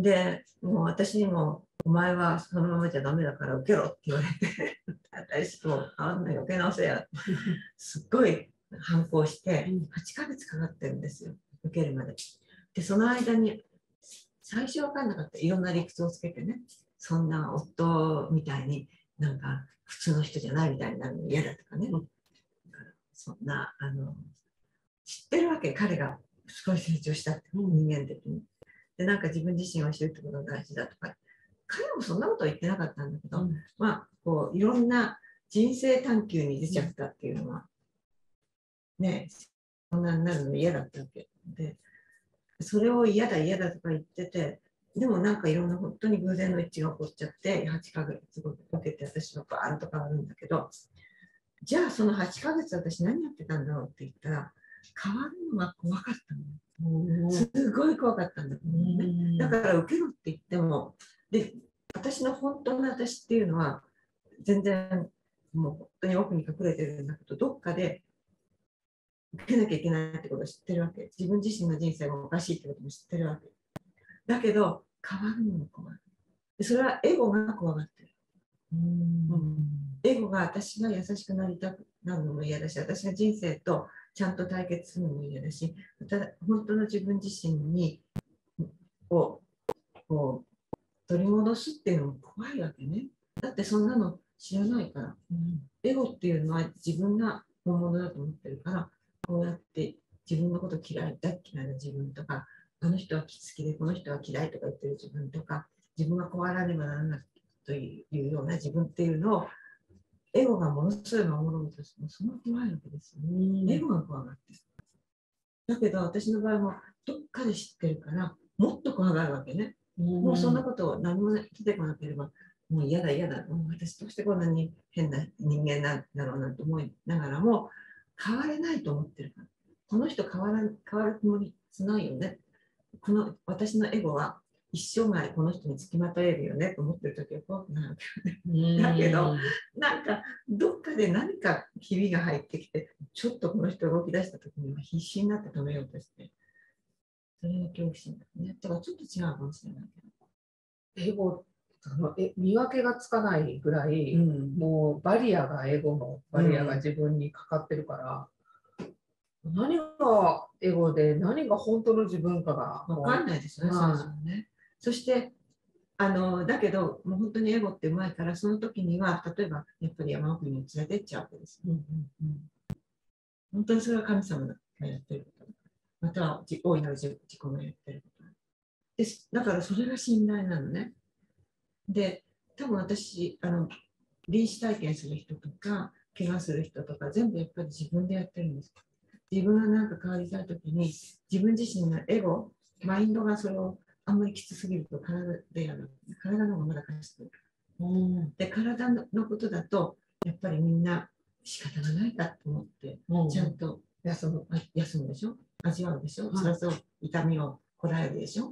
Speaker 2: で、もう私にも、お前はそのままじゃダメだから受けろって言われて、私もあんな余計なお世話、すっごい反抗して、はちかげつかかってるんですよ、受けるまで。で、その間に、最初分かんなかった。いろんな理屈をつけてね、そんな夫みたいになんか普通の人じゃないみたいになるの嫌だとかね。そんな、あの、知ってるわけ、彼がすごい成長したって、人間的に。で、なんか自分自身を知るってことが大事だとか、彼もそんなことは言ってなかったんだけど、うん、まあ、こう、いろんな人生探求に出ちゃったっていうのは、ね、そんなになるの嫌だったわけで、それを嫌だ嫌だとか言ってて、でもなんかいろんな本当に偶然の一致が起こっちゃって、はちかげつ受けて私はバーンと変わるんだけど、じゃあそのはちかげつ私何やってたんだろうって言ったら、変わるのが怖かったの。すごい怖かったんだ、ね。だから受けろって言っても、で、私の本当の私っていうのは、全然もう本当に奥に隠れてるんだけど、どっかで受けなきゃいけないってことを知ってるわけ。自分自身の人生がおかしいってことも知ってるわけ。だけど、変わるのも怖い。それはエゴが怖がってる。うんうん、エゴが私が優しくなりたくなるのも嫌だし、私が人生とちゃんと対決するのも嫌だし、ただ本当の自分自身にをこう取り戻すっていうのも怖いわけね。だってそんなの知らないから。うん、エゴっていうのは自分が本物だと思ってるから、こうやって自分のこと嫌い、大嫌いな自分とか、あの人は好きでこの人は嫌いとか言ってる自分とか、自分がこうあらねばならないというような自分っていうのを、エゴがものすごい守ろうとしても、その怖いわけですよね。エゴが怖がってる。だけど私の場合もどっかで知ってるから、もっと怖がるわけね。もうそんなことを何も出てこなければ、もう嫌だ嫌だ。もう私どうしてこんなに変な人間なんだろうなと思いながらも、変われないと思ってるから。この人変わら変わるつもりないよね。この私のエゴは一生涯この人につきまとえるよねと思ってる時は怖くないわけよね。だけど、なんかどっかで何かひびが入ってきて、ちょっとこの人動き出した時には必死になって止めようとして、それが恐怖心だね。だからちょっと違うかもしれないけど。
Speaker 1: エゴえ見分けがつかないぐらい、うん、もうバリアがエゴのバリアが自分にかかってるから、うん、何がエゴで何が本当の自分かが
Speaker 2: 分かんないですよね、最初はね。そしてあのだけどもう本当にエゴってうまいから、その時には例えばやっぱり山奥に連れてっちゃうわけです、うんうんうん、本当にそれは神様がやってること、または大いなる自己がやってることです。だからそれが信頼なのね。で、多分私、あの臨死体験する人とか、怪我する人とか、全部やっぱり自分でやってるんです。自分がなんか変わりたいときに、自分自身のエゴ、マインドがそれをあんまりきつすぎると体でやる。体の方がまだ貸してる。で、体のことだと、やっぱりみんな仕方がないかと思って、ちゃんと休む、休むでしょ、味わうでしょ、辛そう、痛みをこらえるでしょ。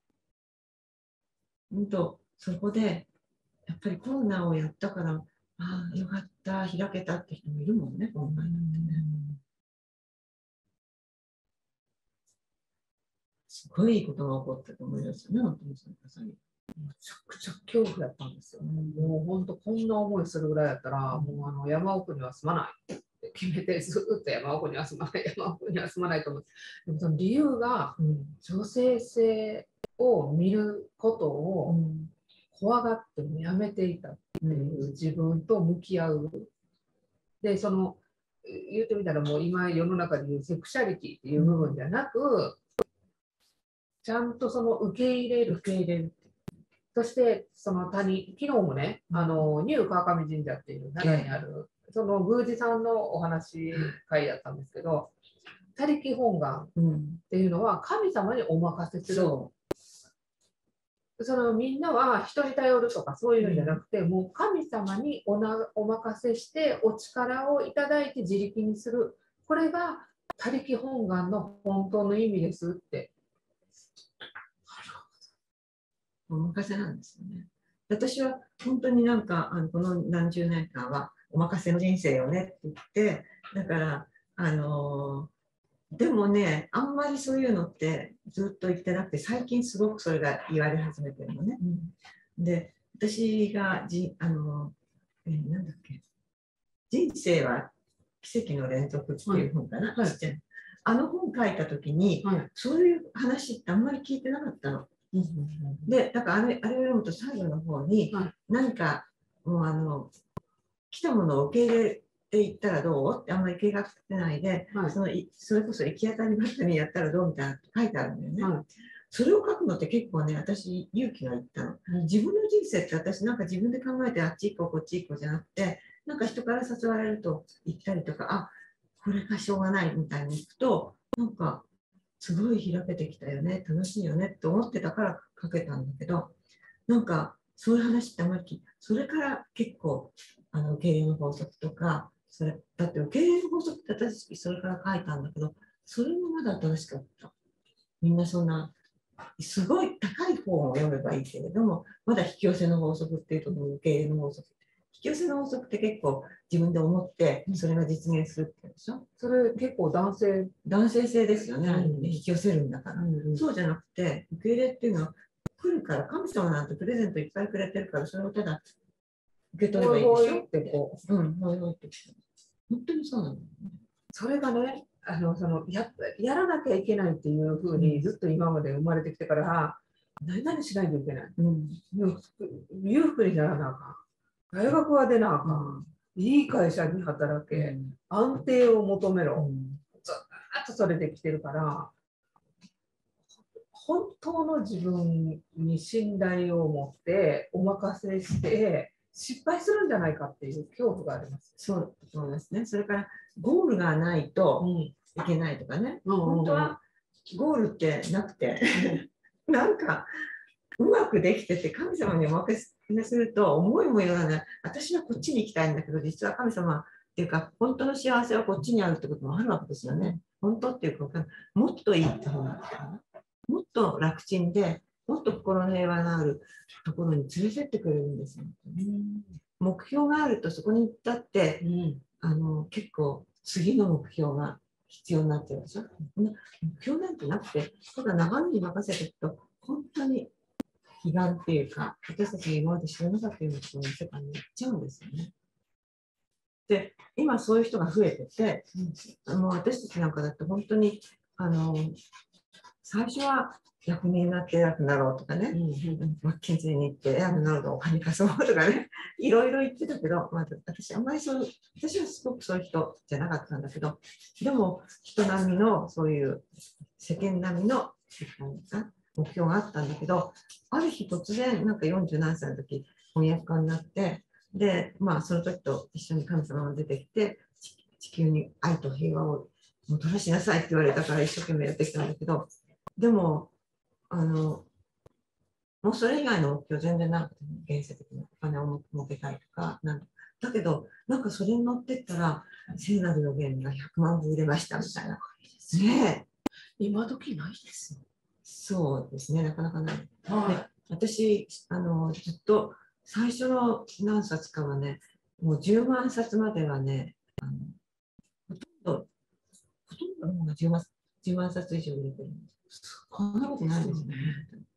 Speaker 2: 本当、そこで、やっぱりコロナをやったから、ああ、よかった、開けたって人もいるもんね、今回だってね。すごいことが起こったと思いますよね、本当にその方に。
Speaker 1: めちゃくちゃ恐怖だったんですよ。うん、もう本当こんな思いするぐらいだったら、うん、もうあの山奥には住まないって決めて、ずっと山奥には住まない、山奥には住まないと思って。でもその理由が、うん、女性性を見ることを怖がってもやめていたっていう自分と向き合う。で、その言ってみたらもう今世の中でいうセクシャリティっていう部分じゃなく、 ちゃんとその受け入れる。
Speaker 2: 受け入れる。
Speaker 1: そしてその谷、昨日もね、あのニュー川上神社っていう奈良にある、えー、その宮司さんのお話会やったんですけど、他力本願っていうのは神様にお任せする。うん、そのみんなは人に頼るとかそういうんじゃなくて、うん、もう神様に お, なお任せしてお力をいただいて自力にする。これが他力本願の本当の意味ですって。
Speaker 2: お任せなんですよね。私は本当になんかあのこの何十年間はお任せの人生よねって言って、だからあのでもね、あんまりそういうのってずっと言ってなくて、最近すごくそれが言われ始めてるのね。うん、で、私がじあの、えー、なんだっけ、人生は奇跡の連続っていう本かな、はいはい、あの本書いた時に、はい、そういう話ってあんまり聞いてなかったの。で、だからあれ、あれを読むと最後の方に、はい、何かもうあの来たものを受け入れていったらどうってあんまり計画立てないで、はい、そのそれこそ行き当たりばったりにやったらどうみたいな書いてあるんだよね。はい、それを書くのって結構ね、私勇気がいったの。うん、自分の人生って私なんか自分で考えてあっち行こうこっち行こうじゃなくて、なんか人から誘われると行ったりとか、あ、これがしょうがないみたいに行くと、なんかすごい開けてきたよね、楽しいよねって思ってたから書けたんだけど、なんかそういう話ってあまり、それから結構あの受け入れの法則とか、それだって受け入れの法則って私それから書いたんだけど、それもまだ新しかった。みんなそんなすごい高い本を読めばいいけれども、まだ引き寄せの法則っていうところの受け入れの法則。引き寄せの法則って結構自分で思ってそれが実現するってでしょ。
Speaker 1: それ結構男性
Speaker 2: 男性性ですよね、うん、引き寄せるんだから、うんうん、そうじゃなくて受け入れっていうのは来るから、神様なんてプレゼントいっぱいくれてるから、それをただ受け取ればいいでしょってこう、うん、ほいほいって本当にそうなの。
Speaker 1: それがね、あのその や, やらなきゃいけないっていうふうにずっと今まで生まれてきてから、うん、何々しないといけない、うん、裕福にならなあかん、大学は出なあかん、うん、いい会社に働け、うん、安定を求めろ、うん、ずっとそれできてるから、本当の自分に信頼を持ってお任せして失敗するんじゃないかっていう恐怖があります。
Speaker 2: そうそうですね。それからゴールがないといけないとかね。うん、本当はゴールってなくて、うん、なんかうまくできてて神様にお任せすると思いもよらない。私はこっちに行きたいんだけど、実は神様っていうか本当の幸せはこっちにあるってこともあるわけですよね。本当っていうかもっといいって方なんだよね。もっと楽ちんで、もっと心の平和があるところに連れてってくれるんですよ。うん、目標があるとそこに行ったって、うん、あの結構次の目標が必要になってるでしょ。目標なんてなくて、ただ長野に任せていくと、本当に悲願っていうか、私たちが今まで知らなかったような人の世界に行っちゃうんですよね。で、今そういう人が増えてて、うん、もう私たちなんかだって本当に、あの、最初は役人になって偉くなろうとかね、うんうん、マッケンジーに行って偉くなるとお金稼ごうとかね、いろいろ言ってたけど、まあ、私あんまりそう、私はすごくそういう人じゃなかったんだけど、でも人並みのそういう世間並みの目標があったんだけど、ある日突然なんかよんじゅう何歳の時翻訳家になって、で、まあその時と一緒に神様が出てきて、地球に愛と平和をもたらしなさいって言われたから一生懸命やってきたんだけど、でも、あの、もうそれ以外の目標全然なくて、現世的にお金を儲けたいとか、なんだけど、なんかそれに乗ってったら、聖なる予言がひゃくまんぶ売れましたみたいな。ねえ。
Speaker 1: 今時ないですよ。
Speaker 2: そうですね、なかなかない。はい、私あの、ずっと最初の何冊かはね、もうじゅうまんさつまではね、あのほとんど、ほとんどのものがじゅうまんさつ以上売れてるんです。こんなことないですね。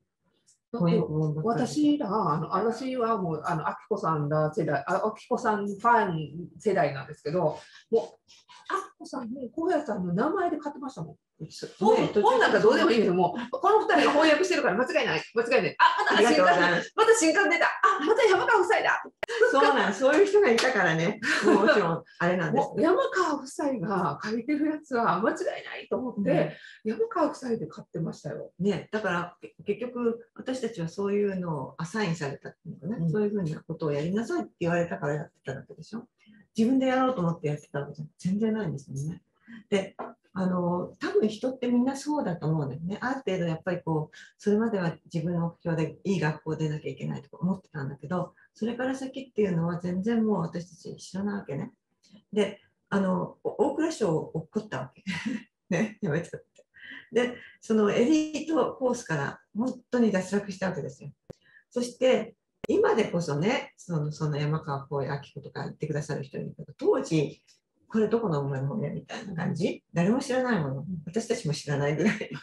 Speaker 1: 私ら、あの私はもう、あの、あきこさんら世代、あきこさんファン世代なんですけど、もう、 こさんに荒野さんの名前で買ってましたもん。
Speaker 2: ね、
Speaker 1: 本本なんかどうでもいいんですよ。もうこの二人が翻訳してるから間違いない。間違いない。あ、また新刊また新刊出た。あ、また山川夫妻だ。
Speaker 2: そうなん、そういう人がいたからね。もちろんあれなんです。
Speaker 1: 山川夫妻が書いてるやつは間違いないと思って、うん、山川夫妻で買ってましたよ。
Speaker 2: ね、だから結局私たちはそういうのをアサインされたっていうかね、うん、そういうふうなことをやりなさいって言われたからやってたわけでしょ。自分でやろうと思ってやってたわけじゃ全然ないんですよね。で、あの多分人ってみんなそうだと思うんだよね。ある程度やっぱりこうそれまでは自分の目標でいい学校出なきゃいけないとか思ってたんだけど、それから先っていうのは全然もう私たち知らないわけね。で、あの大蔵省を落っこったわけね、やめちゃって。で、そのエリートコースから本当に脱落したわけですよ。そして今でこそね、そのその山川光明子とか言ってくださる人に当時これどこの馬の骨みたいな感じ、誰も知らないもの、私たちも知らないぐらい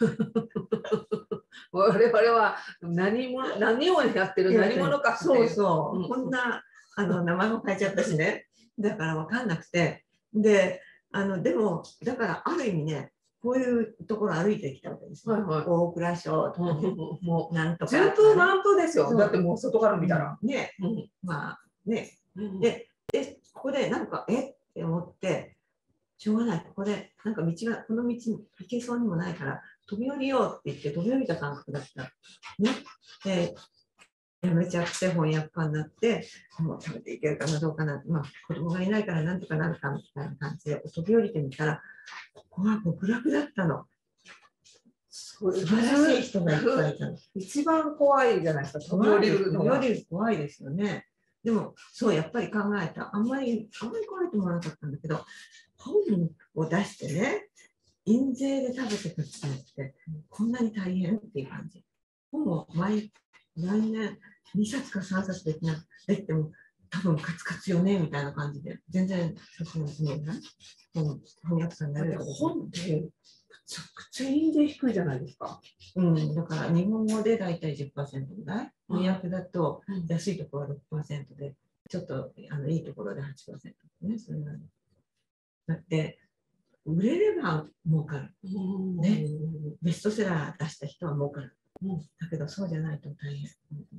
Speaker 1: 我々は何も何をやってる何者かって
Speaker 2: そうそう、うん、こんなあの名前も変えちゃったしね、だから分かんなくて、であのでもだからある意味ね、こういうところ歩いてきたわけですよ。はいはい、大蔵省とか、ね、もうなんとか、ね。
Speaker 1: 順風満風ですよ。だってもう外から見たら。
Speaker 2: ね、うん、まあね、うん、で、で、ここでなんか、えって思って、しょうがない、ここでなんか道が、この道に行けそうにもないから、飛び降りようって言って飛び降りた感覚だった。ね。で、やめちゃって翻訳家になって、もう食べていけるかなどうかな、まあ子供がいないからなんとかなるかみたいな感じで飛び降りてみたら、ここは極楽だったの。素晴らしい人がいっぱいいたの。
Speaker 1: 一番怖いじゃないですか、飛び降りるのが。
Speaker 2: 飛び降りる怖いですよね。でも、そう、やっぱり考えた。あんまり、あんまり考えてもらわなかったんだけど、本を出してね、印税で食べてくって言って、こんなに大変っていう感じ。本を毎来年にさつかさんさつできなできても、多分カツカツよねみたいな感じで、全然さすがに見えない。翻訳者になれる。
Speaker 1: 本ってめちゃくちゃ印税低いじゃないですか。
Speaker 2: うん、だから日本語でだいたい じゅっパーセント ぐらい、翻訳だと安いところは ろくパーセント で、ちょっとあのいいところで はちパーセント ね、それなり。だって、売れれば儲かる。ね、ベストセラー出した人は儲かる。だけど、そうじゃないと大変。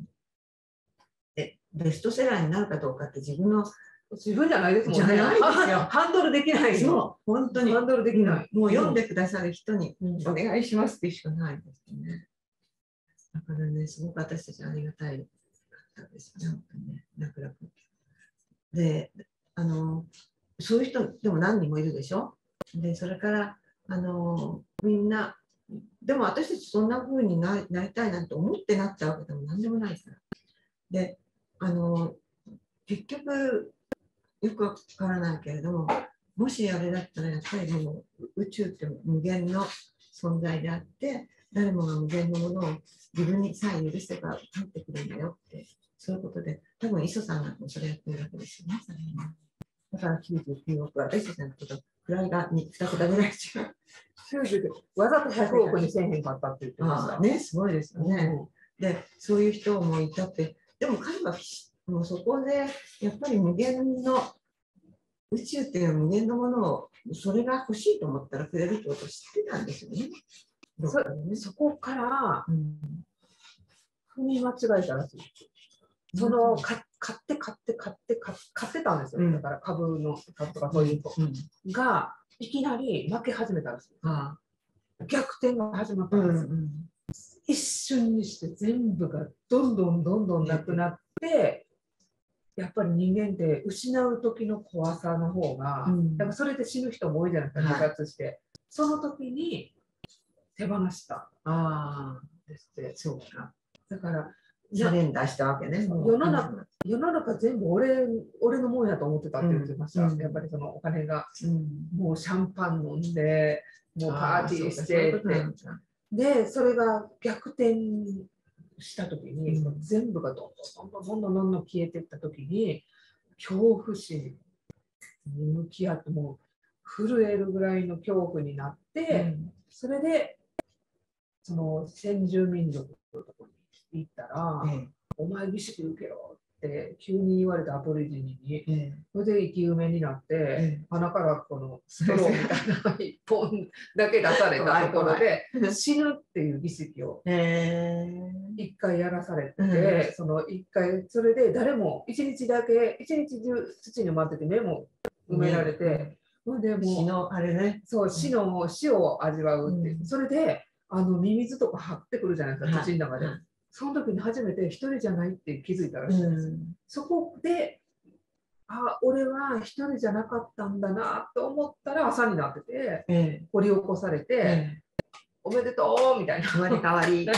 Speaker 2: で、ベストセラーになるかどうかって自分の
Speaker 1: 自分じゃないですもんね。
Speaker 2: じゃないですよ。
Speaker 1: ハンドルできない。
Speaker 2: そう、本当に。
Speaker 1: ハンドルできない。
Speaker 2: もう読んでくださる人にお願いしますっていうしかないですね。だからね、すごく私たちありがたいかったですね。本当にね、楽々。で、あの、そういう人でも何人もいるでしょ。で、それから、あの、みんな、でも私たちそんな風になりたいなんて思ってなったわけでも何でもないから。で、あの、結局、よくわからないけれども、もしあれだったらやっぱりもう宇宙って無限の存在であって、誰もが無限のものを自分にさえ許せば入ってくるんだよって、そういうことで、多分磯さんがそれやってるわけですよね。だからきゅうじゅうきゅうおくは磯さんのこと位がに桁ぐらい違う。
Speaker 1: わざとひゃくおくにせんへんかったって言ってました。
Speaker 2: ね、すごいですよね。うん、で、そういう人もいたって、でも彼はもうそこでやっぱり無限の宇宙っていう無限のものをそれが欲しいと思ったらくれるってことを知ってたんですよね。
Speaker 1: そ, ねそこから踏み間違えたらしい。その、うん、買って買って買って買ってたんですよ。うん、だから株の株とかそういうの、うん、がいきなり負け始めたらしい。ああ、逆転が始まったんですよ。うんうん、一瞬にして全部がどんどんどんどんなくなって、やっぱり人間って失う時の怖さの方が、うん、だからそれで死ぬ人も多いじゃないですか、自殺して、はい、その時に手放したあですって。そうか。だから
Speaker 2: サレンダーしたわけね。
Speaker 1: 世の中、世の中全部俺、俺のもんやと思ってたって言ってました。うん、やっぱりそのお金が、うん、もうシャンパン飲んで、もうパーティーしてって。で、それが逆転した時に、うん、全部がどんどんどんどんどんどん消えていった時に、恐怖心に向き合って、もう震えるぐらいの恐怖になって、うん、それで、その先住民族のところに行ったら、うん、お前儀式受けろってって急に言われたアボリジニに、
Speaker 2: ええ、
Speaker 1: それで生き埋めになって、
Speaker 2: ええ、
Speaker 1: 鼻からこのストローみたいな一本だけ出されたところで死ぬっていう儀式を一回やらされて、
Speaker 2: えー、
Speaker 1: その一回それで誰も一日だけ一日中土に埋まってて目も埋められて、
Speaker 2: うん、でも死のあれね、
Speaker 1: そう死の死を味わうっていう、うん、それであのミミズとか張ってくるじゃないですか、土の中で。はい、その時に初めて一人じゃないって気づいたらしいんです。うん、そこで、あ、俺は一人じゃなかったんだなと思ったら朝になってて、ええ、掘り起こされて、ええ、おめでとうみたいな。
Speaker 2: 生まれ変わり。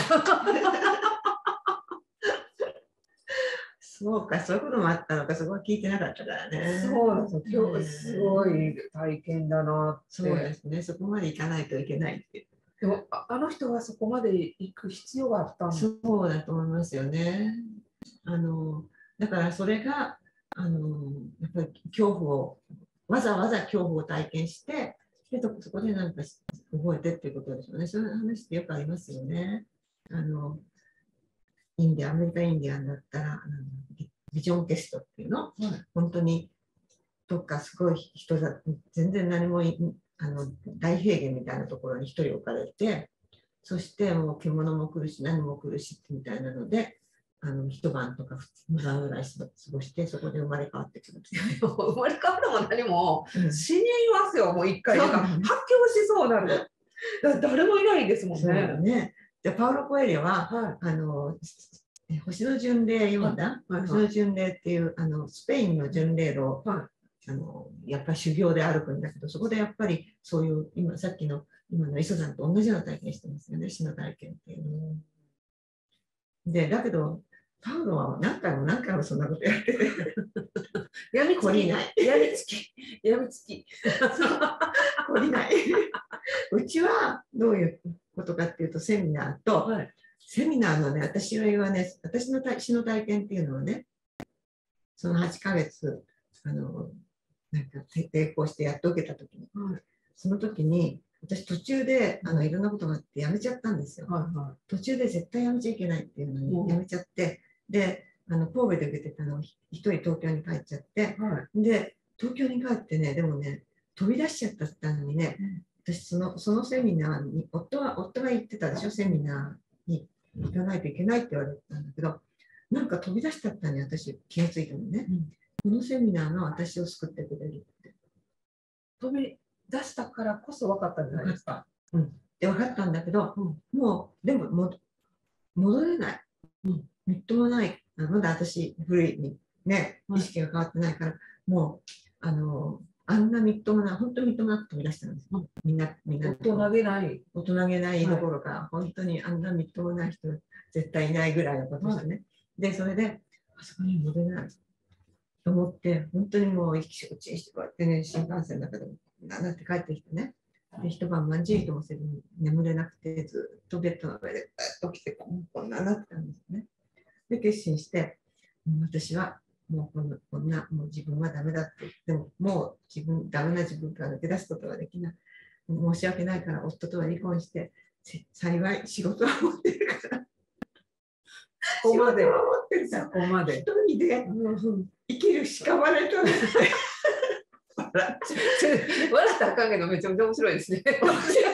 Speaker 2: そうか、そういうこともあったのか、そこは聞いてなかったからね。
Speaker 1: そうなんですよ。今日すごい体験だなって。
Speaker 2: そうですね、そこまで行かないといけないっていう。
Speaker 1: でもあの人はそこまで行く必要があったんです。
Speaker 2: そうだと思いますよね。あのだからそれがあのやっぱり恐怖をわざわざ恐怖を体験してでそこでなんか覚えてっていうことでしょうね。そういう話ってよくありますよね。あのインディアンアメリカインディアンだったらあのビジョンテストっていうの、はい、本当にどっかすごい人だ全然何もあの大平原みたいなところに一人置かれて、そしてもう獣も来るし何も来るしみたいなので、あの一晩とか二晩ぐらい過ごしてそこで生まれ変わってくる。
Speaker 1: 生まれ変わるも何も死にますよ、うん、もう一回発狂しそうなる。だ誰もいないですもんね。そう
Speaker 2: ね。でパウロ・コエリョは、はい、あの星の巡礼読んだ、はいはい、星の巡礼っていうあのスペインの巡礼路を、はい、あのやっぱり修行で歩くんだけど、そこでやっぱりそういう今さっきの今の磯さんと同じような体験してますよね、死の体験っていうの。でだけどパウロは何回も何回もそんなことやってて
Speaker 1: やみつき
Speaker 2: ない。
Speaker 1: やみつき。やみつき。
Speaker 2: 懲りない。うちはどういうことかっていうと、セミナーと、はい、セミナーのね、私は言わね、私の死の体験っていうのはね、そのはちかげつ、あの、なんか抵抗してやっと受けたときに、はい、その時に、私途中であのいろんなことがあってやめちゃったんですよ。はいはい、途中で絶対やめちゃいけないっていうのにやめちゃって、で、あの神戸で受けてたのを一人東京に帰っちゃって、はい、で、東京に帰ってね、でもね、飛び出しちゃったってのにね、うん、私その、そのセミナーに、夫は、夫が言ってたでしょ、セミナーに行かないといけないって言われたんだけど、なんか飛び出しちゃったのに私気がついたのね、うん、このセミナーが私を救ってくれるって。
Speaker 1: 飛び出したからこそ分かったんじゃないですか。
Speaker 2: うん、で分かったんだけど、うん、もうでもも戻れない、うん、みっともない、まだ私古いにね、意識が変わってないから、もうあのあんなみっともない、本当にみっともなく飛び出したんです。うん、みんなみんな
Speaker 1: 大人げない
Speaker 2: 大人げないどころか、はい、本当にあんなみっともない人絶対いないぐらいのことですよね。はい、でそれであそこに戻れないと思って、本当にもう意識落ちしてこうやってね、新幹線の中でなって帰ってきてね、で一晩まんじりともせずに眠れなくて、ずっとベッドの上で起きてこんななってたんですね。で決心して、私はもうこんな、こんなもう自分はダメだって言っても、もう自分、ダメな自分から抜け出すことができない。申し訳ないから夫とは離婚して、幸い仕事は持ってるから。
Speaker 1: ここまで。
Speaker 2: 持ってるさ、
Speaker 1: ここまで。
Speaker 2: 一人で生きる屍となって。
Speaker 1: 笑ったらあかんけどめちゃめちゃ面白いですね。本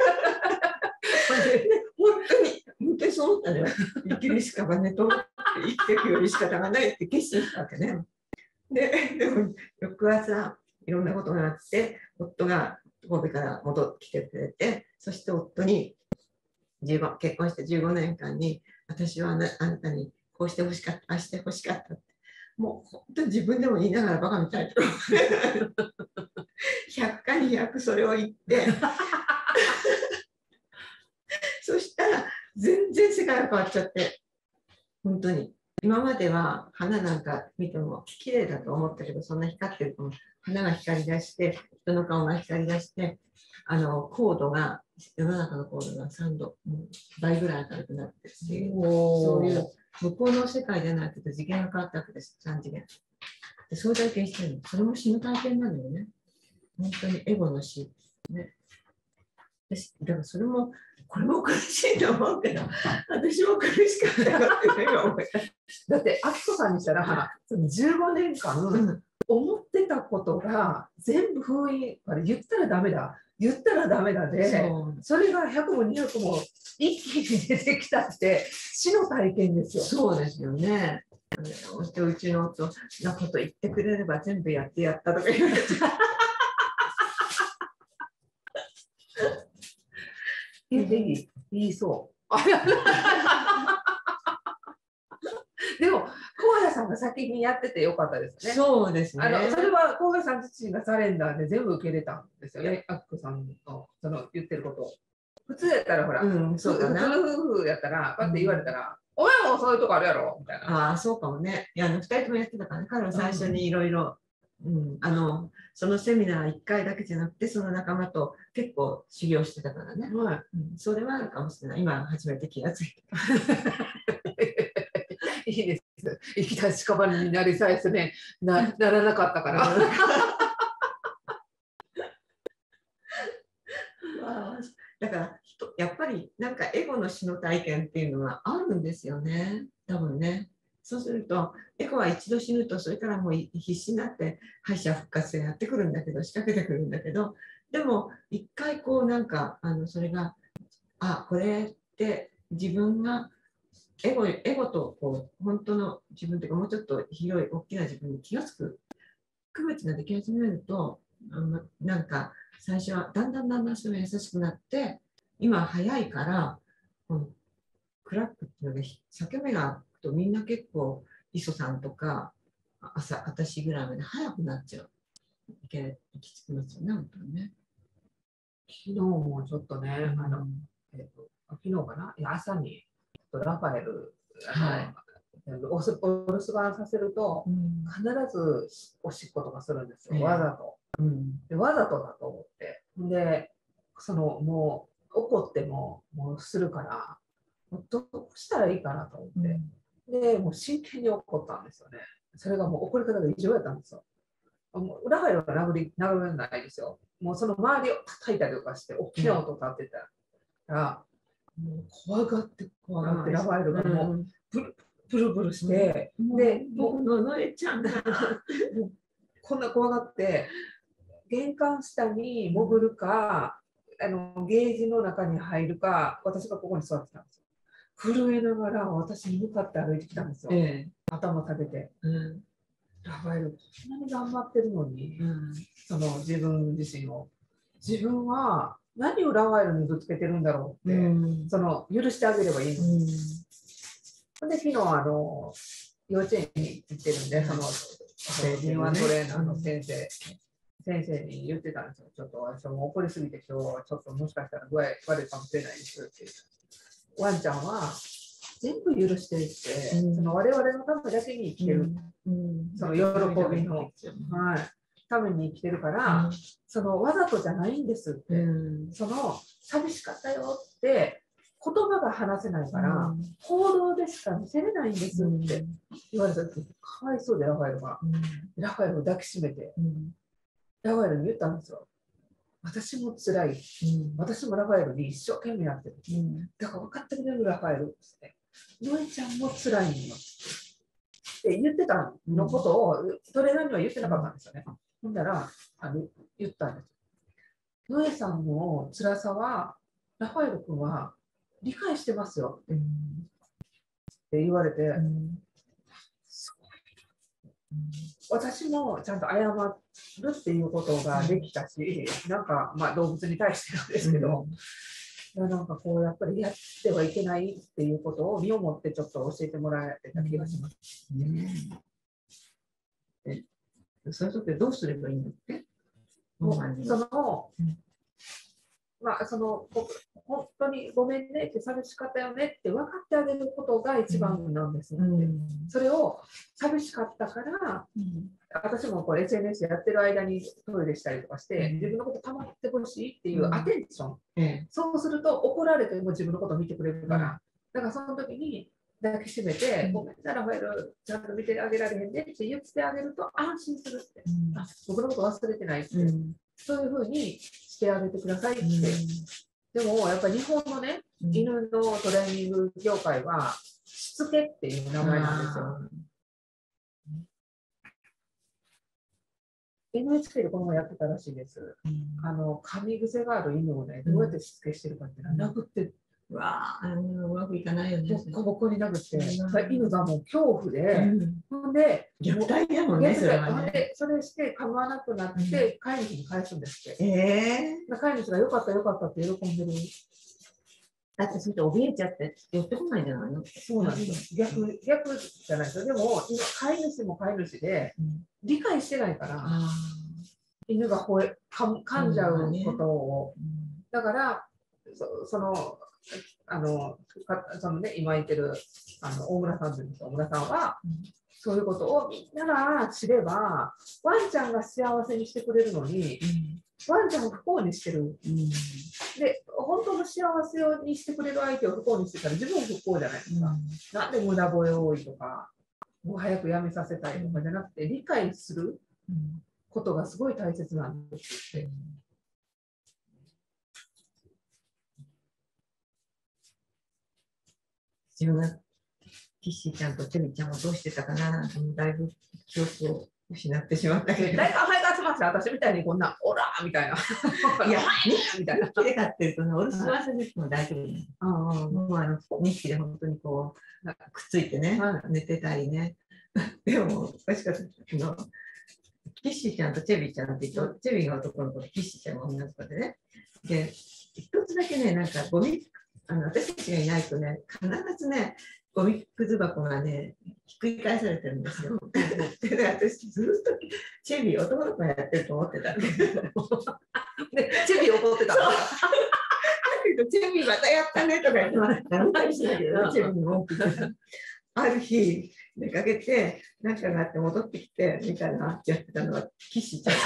Speaker 2: 当に、本当にそう思ったね。生きる屍と生きていくより仕方がないって決心したわけね。で、でも翌朝いろんなことがあって、夫が神戸から戻ってきてくれて、そして夫にじゅうご結婚してじゅうごねんかんに私はあなたにこうしてほしかった、ああしてほしかったって。もう本当に自分でも言いながらバカみたいとひゃくかにひゃくそれを言ってそしたら全然世界が変わっちゃって、本当に今までは花なんか見ても綺麗だと思ったけど、そんな光ってると花が光り出して人の顔が光り出して、あの高度が世の中の高度がさんど、もう倍ぐらい明るくなってっていう、そういう向こうの世界ではなくて次元が変わったわけです、さん次元。でそういう体験してるの。それも死の体験なのよね。本当にエゴの死。ね。だからそれもこれも苦しいと思うけど、私も苦しかったよって今思い出した。
Speaker 1: だってあきこさんにしたらそのじゅうごねんかん、うん、思ってたことが全部封印、あれ言ったらダメだ言ったらダメだで、そ, それがひゃくもにひゃくも一気に出てきたって死の体験ですよ。
Speaker 2: そうですよね。うちの夫なこと言ってくれれば全部やってやったとか言われて
Speaker 1: 言っていい？言いそう。でも、高野さんが先にやっててよかったですね。
Speaker 2: そうですね。
Speaker 1: あのそれは高野さん自身がサレンダーで全部受け入れたんですよね。あきこさんのその言ってることを。普通やったらほら、うん、そうかな。普通の夫婦やったら、パって言われたら、うん、お前もそういうとこあるやろみたいな。
Speaker 2: ああ、そうかもね。いや、ふたりともやってたからね。彼は最初にいろいろ、あの、そのセミナーいっかいだけじゃなくて、その仲間と結構修行してたからね。はい、うん、それはあるかもしれない。今初めて気がついた。
Speaker 1: いいです。生きた屍になりさえすね、な、ならなかったから。
Speaker 2: だからやっぱりなんかエゴの死の体験っていうのはあるんですよね、多分ね。そうするとエゴは一度死ぬとそれからもう必死になって敗者復活でやってくるんだけど、仕掛けてくるんだけど、でも一回こうなんかあのそれがあこれって自分がエゴ、エゴとこう本当の自分というかもうちょっと広い大きな自分に気がつく区別ができ始めると、なんか最初はだんだんだんだんそれが優しくなって、今早いから、うん、クラックっていうのが裂け目が開くとみんな結構磯さんとか朝私ぐらいまで早くなっちゃう。いけ行き着きますよね、本当にね。
Speaker 1: 昨日もちょっとね、うん、あのえー、と昨日かな、いや朝にラファエル、はい、お留守番させると、うん、必ずおしっことかするんですよ、えー、わざと、うん、で。わざとだと思って。で、そのもう怒っても、もうするから、どうしたらいいかなと思って、うん、で、もう真剣に怒ったんですよね。それがもう怒り方が異常やったんですよ。ラファエルは殴り殴らないですよ。もうその周りを叩いたりとかして、大きな音を立てたら、うん、もう怖がって怖がって、ラファエルがもうプルプルプルして、うん、で、
Speaker 2: 僕ののえちゃんが
Speaker 1: こんな怖がって、玄関下に潜るか、あのゲージの中に入るか、私がここに座ってたんですよ。震えながら私に向かって歩いてきたんですよ。ええ、頭下げて。うん、ラファエル、こんなに頑張ってるのに、うん、その自分自身を。自分は何をラファエルにぶつけてるんだろうって、うん、その許してあげればいいのに。うん、で、昨日あの幼稚園に行ってるんで、その敏腕トレーナーの先生、うん、先生に言ってたんですよ。ちょっと私も怒りすぎて今日はちょっともしかしたら具合悪いかもしれないですって言って。ワンちゃんは全部許していって、うん、その我々のためだけに生きてる、うん、その喜びの、はい、ために生きてるから、うん、そのわざとじゃないんですって、うん、その寂しかったよって言葉が話せないから、うん、行動でしか見せれないんですって言われた時、かわいそうでラファエルが、うん、ラファエルを抱きしめて、うん、ラファエルに言ったんですよ。私も辛い、うん、私もラファエルに一生懸命やってる、うん、だから分かってくれるラファエルって、ノエちゃんも辛いんよって言ってたのことを、うん、トレーナーには言ってなかったんですよね。ほんだらあの言ったんです。ノエさんの辛さはラファエル君は理解してますよって、うん、って言われて、うん、私もちゃんと謝るっていうことができたし、なんかまあ動物に対してなんですけど、うん、なんかこうやっぱりやってはいけないっていうことを身をもってちょっと教えてもらえた気がします。うん、
Speaker 2: えそういう時はどうすればいいんだっけ？
Speaker 1: もうその、うんまあ、その本当にごめんねって寂しかったよねって分かってあげることが一番なんですよ、ね、うん、それを寂しかったから、うん、私もこう エスエヌエス やってる間にトイレしたりとかして、うん、自分のこと構ってほしいっていうアテンション、うん、そうすると怒られても自分のことを見てくれるから、だからその時に抱きしめて、うん、ごめんなラファエルちゃんと見てあげられへんねって言ってあげると安心するって、うん、あ僕のこと忘れてないって、うん、そういうふうにしてあげてくださいって、うん、 でもやっぱり日本のね、
Speaker 2: うん、
Speaker 1: 犬のトレーニング業界はしつけっていう名前なんですよ。エヌエイチケー でこの前やってたらしいです。うん、あの噛み癖がある犬をね、どうやってしつけしてるかっていうのは、殴って、
Speaker 2: うわあ、うまくいかないよね。
Speaker 1: ボコボコに殴って、犬がもう恐怖で、ほんで、
Speaker 2: 虐待だもんね、それはね。
Speaker 1: それして噛まなくなって、飼い主に返すんですって。
Speaker 2: え
Speaker 1: ー、飼い主がよかったよかったって喜んでる。
Speaker 2: だってそれで怯えちゃって寄ってこないんじゃないの？
Speaker 1: そうなんですよ。逆、逆じゃないですよ。でも、今、飼い主も飼い主で、理解してないから、うん、犬が吠え噛んじゃうことを。うん、だから、そ, その、あの、そのね、今言ってるあの大村さんという大村さんは、うん、そういうことをみんなが知れば、ワンちゃんが幸せにしてくれるのに、うん、ワンちゃんを不幸にしてる。うん、で、本当の幸せにしてくれる相手を不幸にしてたら自分も不幸じゃないですか。うん、なんで無駄吠え多いとか、もう早くやめさせたいとかじゃなくて、理解することがすごい大切なんですって。うん、
Speaker 2: 自分がキッシーちゃんとチェミちゃんはどうしてたかな、だいぶ記憶を失ってしまったけど。
Speaker 1: 誰か早く集まって、私みたいにこんな、オラーみたいな。いや、みたいな。
Speaker 2: にひきで飼ってるとね、お留守番させても大丈夫ね。もうあのにひきで本当にこう、くっついてね、寝てたりね。でも、確かに、のキッシーちゃんとチェビーちゃんって言うと、チェビーが男の子で、キッシーちゃんが女の子でね。で、一つだけね、なんかゴミ、あの私たちがいないとね、必ずね、ゴミくず箱がね、ひっくり返されてるんですよ。で、私、ずっとチェビー、男の子がやってると思ってたんですけど、
Speaker 1: でチェビー怒ってたの。
Speaker 2: チェビーまたやったねとか言って、何回しないけど、チェビーに文句言ってた。ある日、出かけて、何かがあって戻ってきて、みたいなやってたのは、キッシーちゃんで。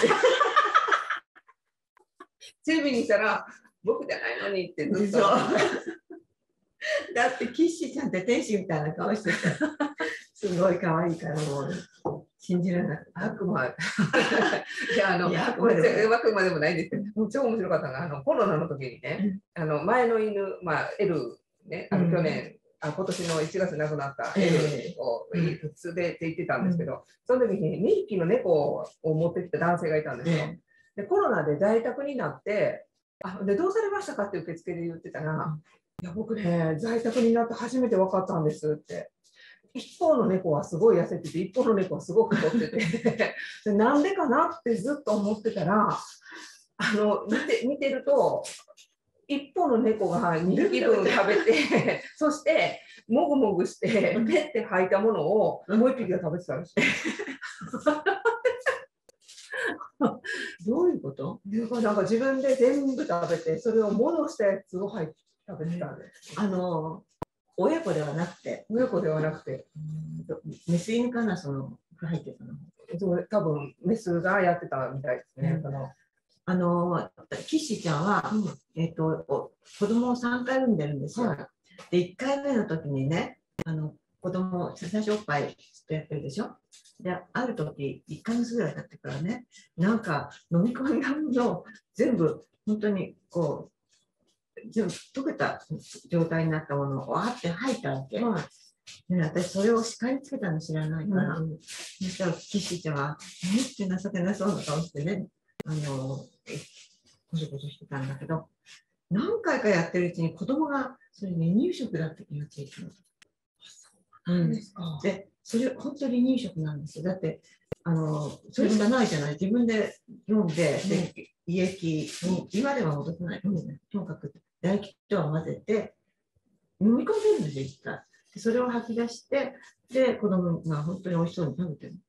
Speaker 1: チェビーにしたら、僕じゃないのにってずっと。
Speaker 2: だってキッシーちゃんって天使みたいな顔してた。すごい可愛いからもう信じられなかった。
Speaker 1: 悪魔。いや、あの、悪魔でもないんですけど、超面白かったのが、あの、コロナの時にね、あの、前の犬、まあ、L、ね、あの、去年、あ、今年のいちがつ亡くなった L を連れて行ってたんですけど、その時ににひきの猫を持ってきた男性がいたんですよ。で、コロナで在宅になって、あ、で、どうされましたかって受付で言ってたら、いや、僕ね、在宅になって初めて分かったんですって。一方の猫はすごい痩せてて、一方の猫はすごく太ってて、でなんでかなってずっと思ってたら、あの見て見てると、一方の猫がにひきぶん食べて、そしてもぐもぐして、ペッて吐いたものをもう一匹が食べてたんですよ。
Speaker 2: どういうこと？
Speaker 1: なんか自分で全部食べて、それを戻したやつを入って食べてたんです。
Speaker 2: あの親子ではなくて、
Speaker 1: 親子ではなくて、
Speaker 2: メス犬かな、その入ってたの。
Speaker 1: 多分メスがやってたみたいですね。うん、
Speaker 2: あのキッシーちゃんは、うん、えっと子供をさんかい産んでるんですよ。はい、でいっかいめの時にね、あの子供最初おっぱいずっとやってるでしょ。である時いっかげつぐらい経ってからね、なんか飲み込んだものを全部本当にこう全部溶けた状態になったものをわーって吐いたわけ。はい、で私それを叱りつけたの知らないから、うん、そしたらキッシーちゃんは「えっ?」て情けなそうな顔してね、あのこそこそしてたんだけど、何回かやってるうちに子供がそれ離乳食だって気がついたの。うん、でそれ本当に離乳食なんですよ。だってあのそれしかないじゃない。自分で飲んで、で胃液に今では戻せないので、ね、とにかく唾液とは混ぜて飲み込んでるんですよ、一回。でそれを吐き出して、で子供が本当に美味しそうに食べてる。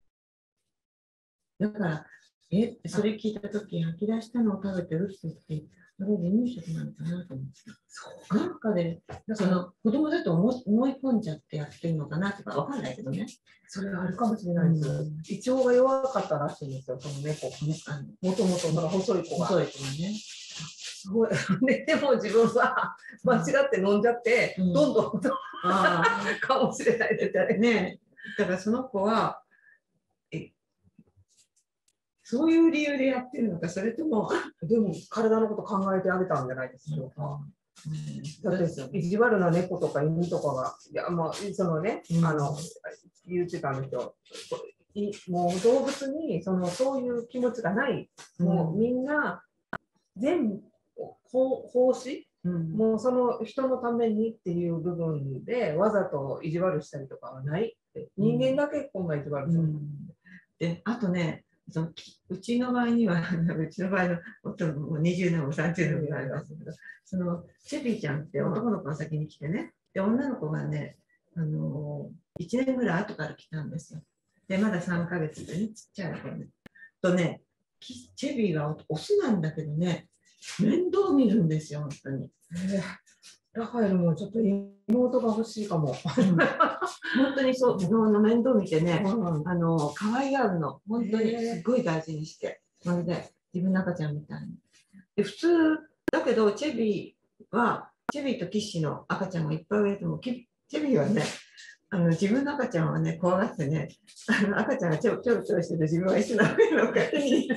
Speaker 2: だからえそれ聞いた時、吐き出したのを食べてるって言って、あれ離乳食なのかなと思って。そうなんかで、その子供だと思思い込んじゃってやってるのかなとかわかんないけどね。
Speaker 1: それはあるかもしれないです。うん、胃腸が弱かったらしいんですよ、その猫。もともとその細い子が。
Speaker 2: 細い子がね。
Speaker 1: すごいで, でも自分は間違って飲んじゃって、うん、どんどんあかもしれないですね。
Speaker 2: ね、だからその子はえそういう理由でやってるのか、それとも。
Speaker 1: でも体のこと考えてあげたんじゃないですか。だって意地悪な猫とか犬とかが、いやもうそのね、うん、あの言ってたんですよ。もう動物にそのそういう気持ちがない、うん、もうみんな全部奉仕、うん、もうその人のためにっていう部分でわざと意地悪したりとかはないって、人間だけこんな意地悪する、うん、
Speaker 2: であとね、そのうちの場合にはうちの場合の夫もにじゅうねんもさんじゅうねんもありますけど、そのチェビーちゃんって男の子が先に来てね、で女の子がね、あのいちねんぐらい後から来たんですよ。でまださんかげつでね、ちっちゃい子ね。とね、チェビーはオスなんだけどね、面倒見るんですよ、本当に。
Speaker 1: えー、ラファエルもちょっと妹が欲しいかも。
Speaker 2: 本当にそう、自分の面倒見てね、うん、あの可愛がるの、本当にすごい大事にして、まるで自分の赤ちゃんみたいに。で普通だけど、チェビーは、チェビーとキッシーの赤ちゃんがいっぱい植えても、チェビーはね、あの自分の赤ちゃんはね、怖がってね、あの赤ちゃんがちょろちょろちょろしてて、自分は一緒の上の勝手に。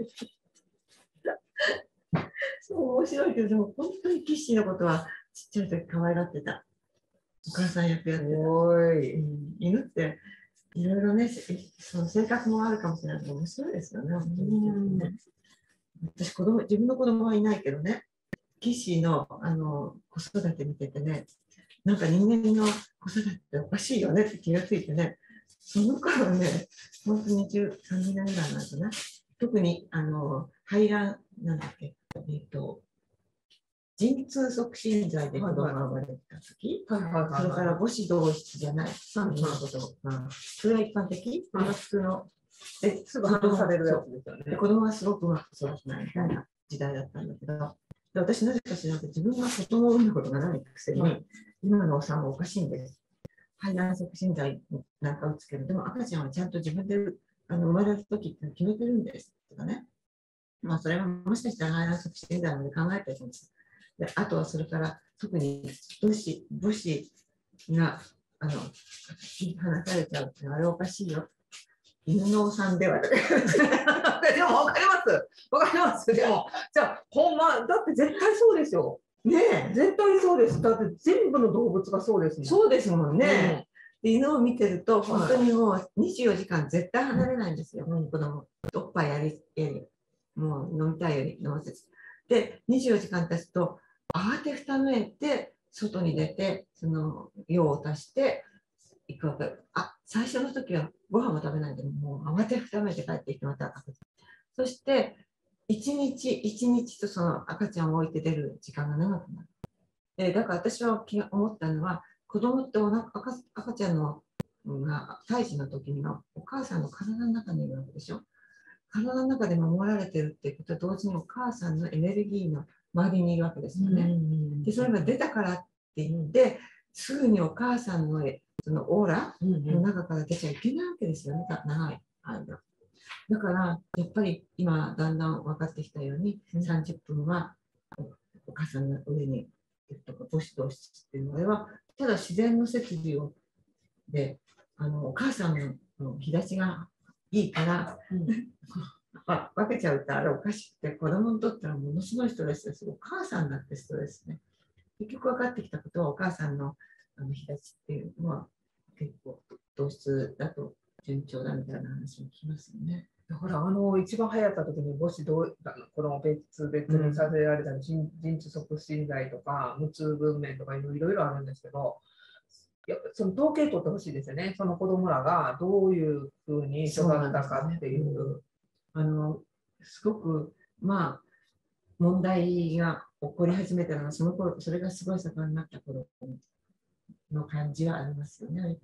Speaker 2: そう面白いけど、でも本当にキッシーのことはちっちゃい時可愛がってた。お母さん役やってた。すごい、うん、犬っていろいろね、その性格もあるかもしれないけど、面白いですよね。本当にね、私子供、自分の子供はいないけどね、キッシーの、あの子育て見ててね、なんか人間の子育てっておかしいよねって気がついてね、その頃ね、本当ににじゅうさんねんぐらい前かな、特にあの排卵、なんだっけ、えっと、陣痛促進剤で子供が生まれたとき、それから母子同室じゃない、そういうことが、それは一般的、普通の、
Speaker 1: すぐ反応されるやつですよね。
Speaker 2: 子供はすごくうまく育つないみたいな時代だったんだけど、で私、なぜか知らなくて、自分が子供を産んだことがないくせに、うん、今のお産はおかしいんです。排卵促進剤なんか打つけど、でも赤ちゃんはちゃんと自分であの生まれるときって決めてるんですとかね。まあ、それはもしかしたら排卵促進剤まで考えてるんです。であとはそれから特に母子母子があの離されちゃうってあれおかしいよ。犬のお産ではでも分かり
Speaker 1: ます分かりますでもじゃあほんまだって絶対そうですよね、絶対そうです。だって全部の動物がそうですもん。
Speaker 2: そうですもんね。うん、犬を見てると本当にもうにじゅうよじかん絶対離れないんですよ。うん、子供おっぱいやりやりもう飲みたいより飲ませて。でにじゅうよじかん経つと慌てふためいて外に出てその用を足して行くわけ。あ、最初の時はご飯も食べないでもう慌てふためいて帰ってきてまたそして一日一日とその赤ちゃんを置いて出る時間が長くなる。えだから私は思ったのは子供っておな 赤, 赤ちゃんのが胎児の時にはお母さんの体の中にいるわけでしょ。体の中で守られてるっていうことは同時にお母さんのエネルギーの周りにいるわけですよね。でそれが出たからって言ってすぐにお母さんのそのオーラの中から出ちゃいけないわけですよね、長い間。だからやっぱり今だんだん分かってきたようにさんじゅっぷんはお母さんの上にとか母子同室っていうのではただ自然の設備をであのお母さんの日立ちがいいから、うん、分けちゃうとあれおかしくて子供にとってはものすごいストレスです。お母さんだってストレスね。結局分かってきたことはお母さんのあの日立ちっていうのは結構同室だと順調だみたいな話も聞きますよね。
Speaker 1: だからあの一番流行った時に母子同この別々にさせられた陣痛促進剤とか無痛分娩とかいろいろあるんですけど、やっぱその統計取ってほしいですよね。その子供らがどういうふうに育ったかっていう。
Speaker 2: あのすごくまあ問題が起こり始めたのはその頃それがすごい盛んになった頃の感じはありますよね。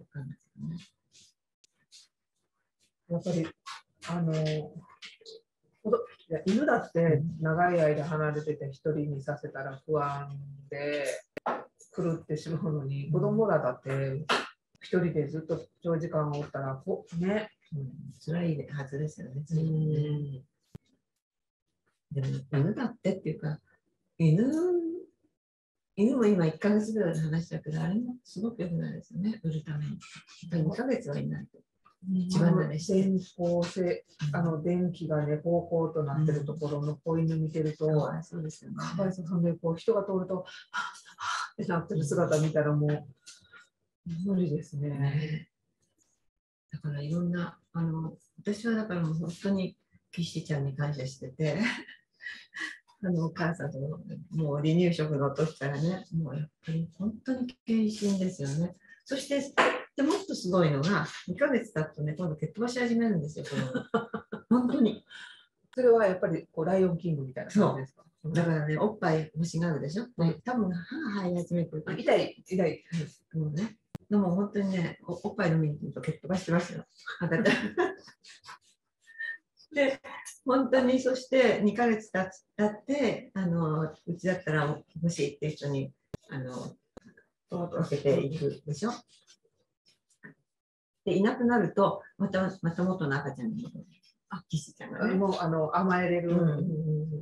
Speaker 1: やっぱりあの犬だって長い間離れてて一人にさせたら不安で狂ってしまうのに、子供らだって一人でずっと長時間おったらこね、
Speaker 2: うん、辛いはずですよね。うん、でも犬だってっていうか犬犬も今いっかげつぐらいの話だけどあれもすごく良くないですよね、売るために。にかげつはいないと。 一番慣れして。
Speaker 1: 電光性、あの電気がね、こうこうとなってるところの子犬見てると、
Speaker 2: かわいそうですよね。
Speaker 1: かわいそうなんで、こう人が通ると、はっはっってなってる姿見たらもう、無理ですね。
Speaker 2: ね、だからいろんな、あの、私はだからもう本当にキッシーちゃんに感謝してて、あのお母さんとのもう離乳食の時からね、もうやっぱり本当に献身ですよね。そして、でもっとすごいのが、にかげつ経つとね、今度蹴っ飛ばし始めるんですよ、この本当に。そ
Speaker 1: れはやっぱりこうライオンキングみたいな感じですか？
Speaker 2: だからね、おっぱい欲しがるでしょ。うん、多分歯生え始めてる。
Speaker 1: 痛い、痛い。
Speaker 2: もうね。でも本当にね、おっぱい飲みに行くと蹴っ飛ばしてますよ。で、本当にそしてにかげつ経って、あのうちだったら欲しいって人にあの分けていくでしょ。で、いなくなると、またまた元の赤ちゃんに戻る。あ、キスちゃんがね。
Speaker 1: もうあの甘えれる。うんうん、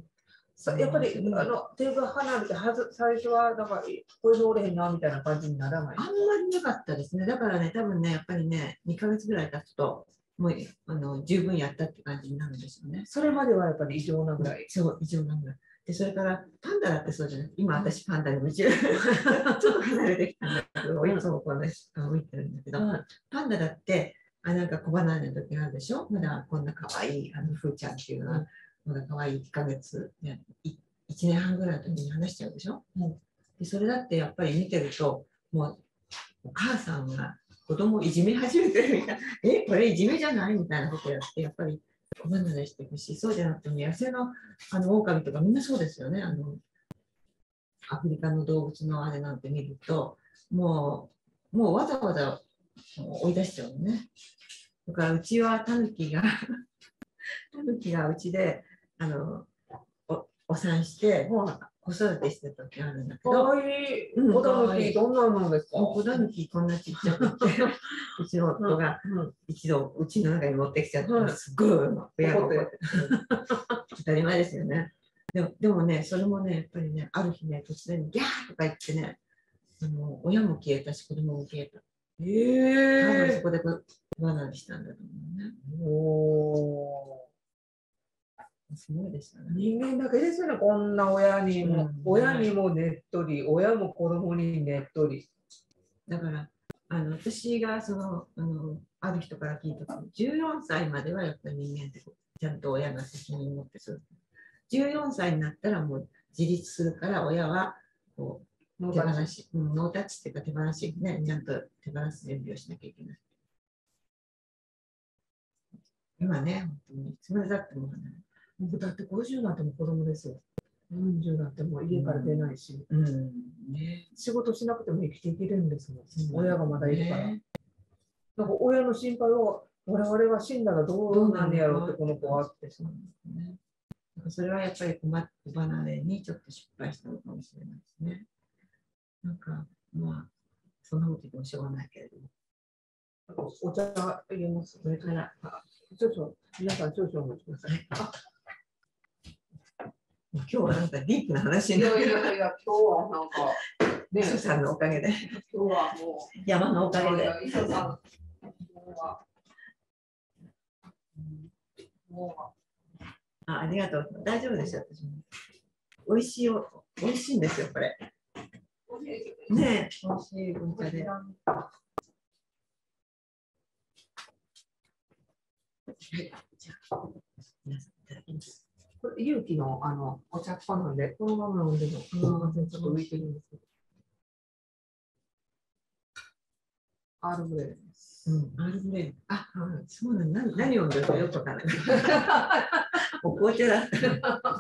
Speaker 1: やっぱり、うん、あの手が離れてはず最初はだからこれで折れへんなみたいな感じにならない。
Speaker 2: あんまりなかったですね。だからね、多分ね、やっぱりね、にかげつぐらい経つと、もうあの十分やったって感じになるんですよね。
Speaker 1: それまではやっぱり異常なぐらい。
Speaker 2: そう、異常なぐらい。で、それからパンダだってそうじゃない。今私パンダに夢中。ちょっと離れてきたんだけど、いつもこうね、置いてるんだけど、うん、パンダだって、あ、なんか小離れの時があるでしょ。まだこんな可愛いあのふーちゃんっていうのは、まだ可愛いいっかげつ、ね、いちねんはんぐらいの時に話しちゃうでしょ。うん、でそれだってやっぱり見てると、もうお母さんが子供をいじめ始めてるみたいな、え、これいじめじゃないみたいなことやって、やっぱり小離れしてほしい。そうじゃなくても、野生のあの狼とかみんなそうですよね。あのアフリカの動物のあれなんて見ると、もう、もうわざわざ追い出しちゃうのね。だからうちはタヌキが、タヌキがうちであのおお産して、もう子育てしてた時あるんだけど、
Speaker 1: かわいい。子タヌキどんなのですか？
Speaker 2: 子タヌキこんなちっちゃくて、うちの夫が一度うちの中に持ってきちゃって、すごい親が怒って。当たり前ですよね。でもでもね、それもね、やっぱりね、ある日ね、突然ギャーとか言ってね、あの親も消えたし、子供も消えた。えー、多分そこで罠にしたんだと思うね。おー、すごいですよね。
Speaker 1: 人間だけですよね、こんな親にも、うん、親にもねっとり、親も子供にねっとり。
Speaker 2: だから、あの私がそのあのある人から聞いたと、じゅうよんさいまではやっぱり人間ってちゃんと親が責任を持ってする。じゅうよんさいになったらもう自立するから親はこう手放し、ノータッチっていうか手放し、ね、ちゃんと手放す準備をしなきゃいけない。今ね、本当にいつまでだってもね、だってごじゅうになっても子供ですよ。よんじゅうになっても家から出ないし、うんうんね、仕事しなくても生きていけるんですもん、うん、親がまだいるから。ね、なんか親の心配を我々が死んだらどうなんやろうってこの子はあって。 それはやっぱり困って離れにちょっと失敗したのかもしれないですね。なんか、まあ、そんなこと言ってもしょうがないけれども。
Speaker 1: お茶入れます。それから、少々、皆さん少々お待ちください。あ、
Speaker 2: 今日はなんかディープな話に
Speaker 1: なる。いやいやいや、今日はなんか、
Speaker 2: ね、磯さんのおかげで。
Speaker 1: 今日はもう、
Speaker 2: 山のおかげで。
Speaker 1: 磯さん、今日は、もう、
Speaker 2: あ、ありがとう。大丈夫ですよ。美味しいよ。美味しいんですよ、これ。ねえ、美味しい文化で。はい、じゃあ、皆さんいただきます。
Speaker 1: これ、勇気のあのお茶っ葉なんで、このまま飲んでも、すみません、ちょっと浮いてるんですけど。アールグレイです。
Speaker 2: うん、アールグレイ。あ、そうなの。何、何を飲んでるかよくわからない。お紅茶だった。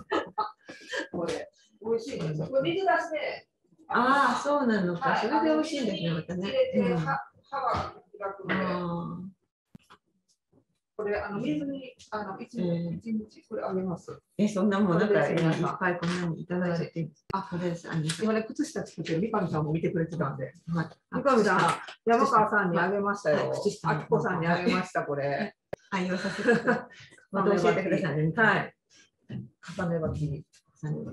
Speaker 1: これ、美味しいんですよ。これ水出しで。
Speaker 2: ああ、そうなのか。それで美味しいんですね、またね。
Speaker 1: 歯が開くので。これ、あの水にあの一日これあげます。
Speaker 2: え、そんなもん、なんかいっぱいこんなにいただいて。あ、これです。
Speaker 1: 今ね、靴下作ってる三上さんも見てくれてたんで。三上さん、山川さんにあげましたよ。あきこさんにあげました、これ。
Speaker 2: 愛用させてください。また教えてくださいね。
Speaker 1: はい。重ね履き。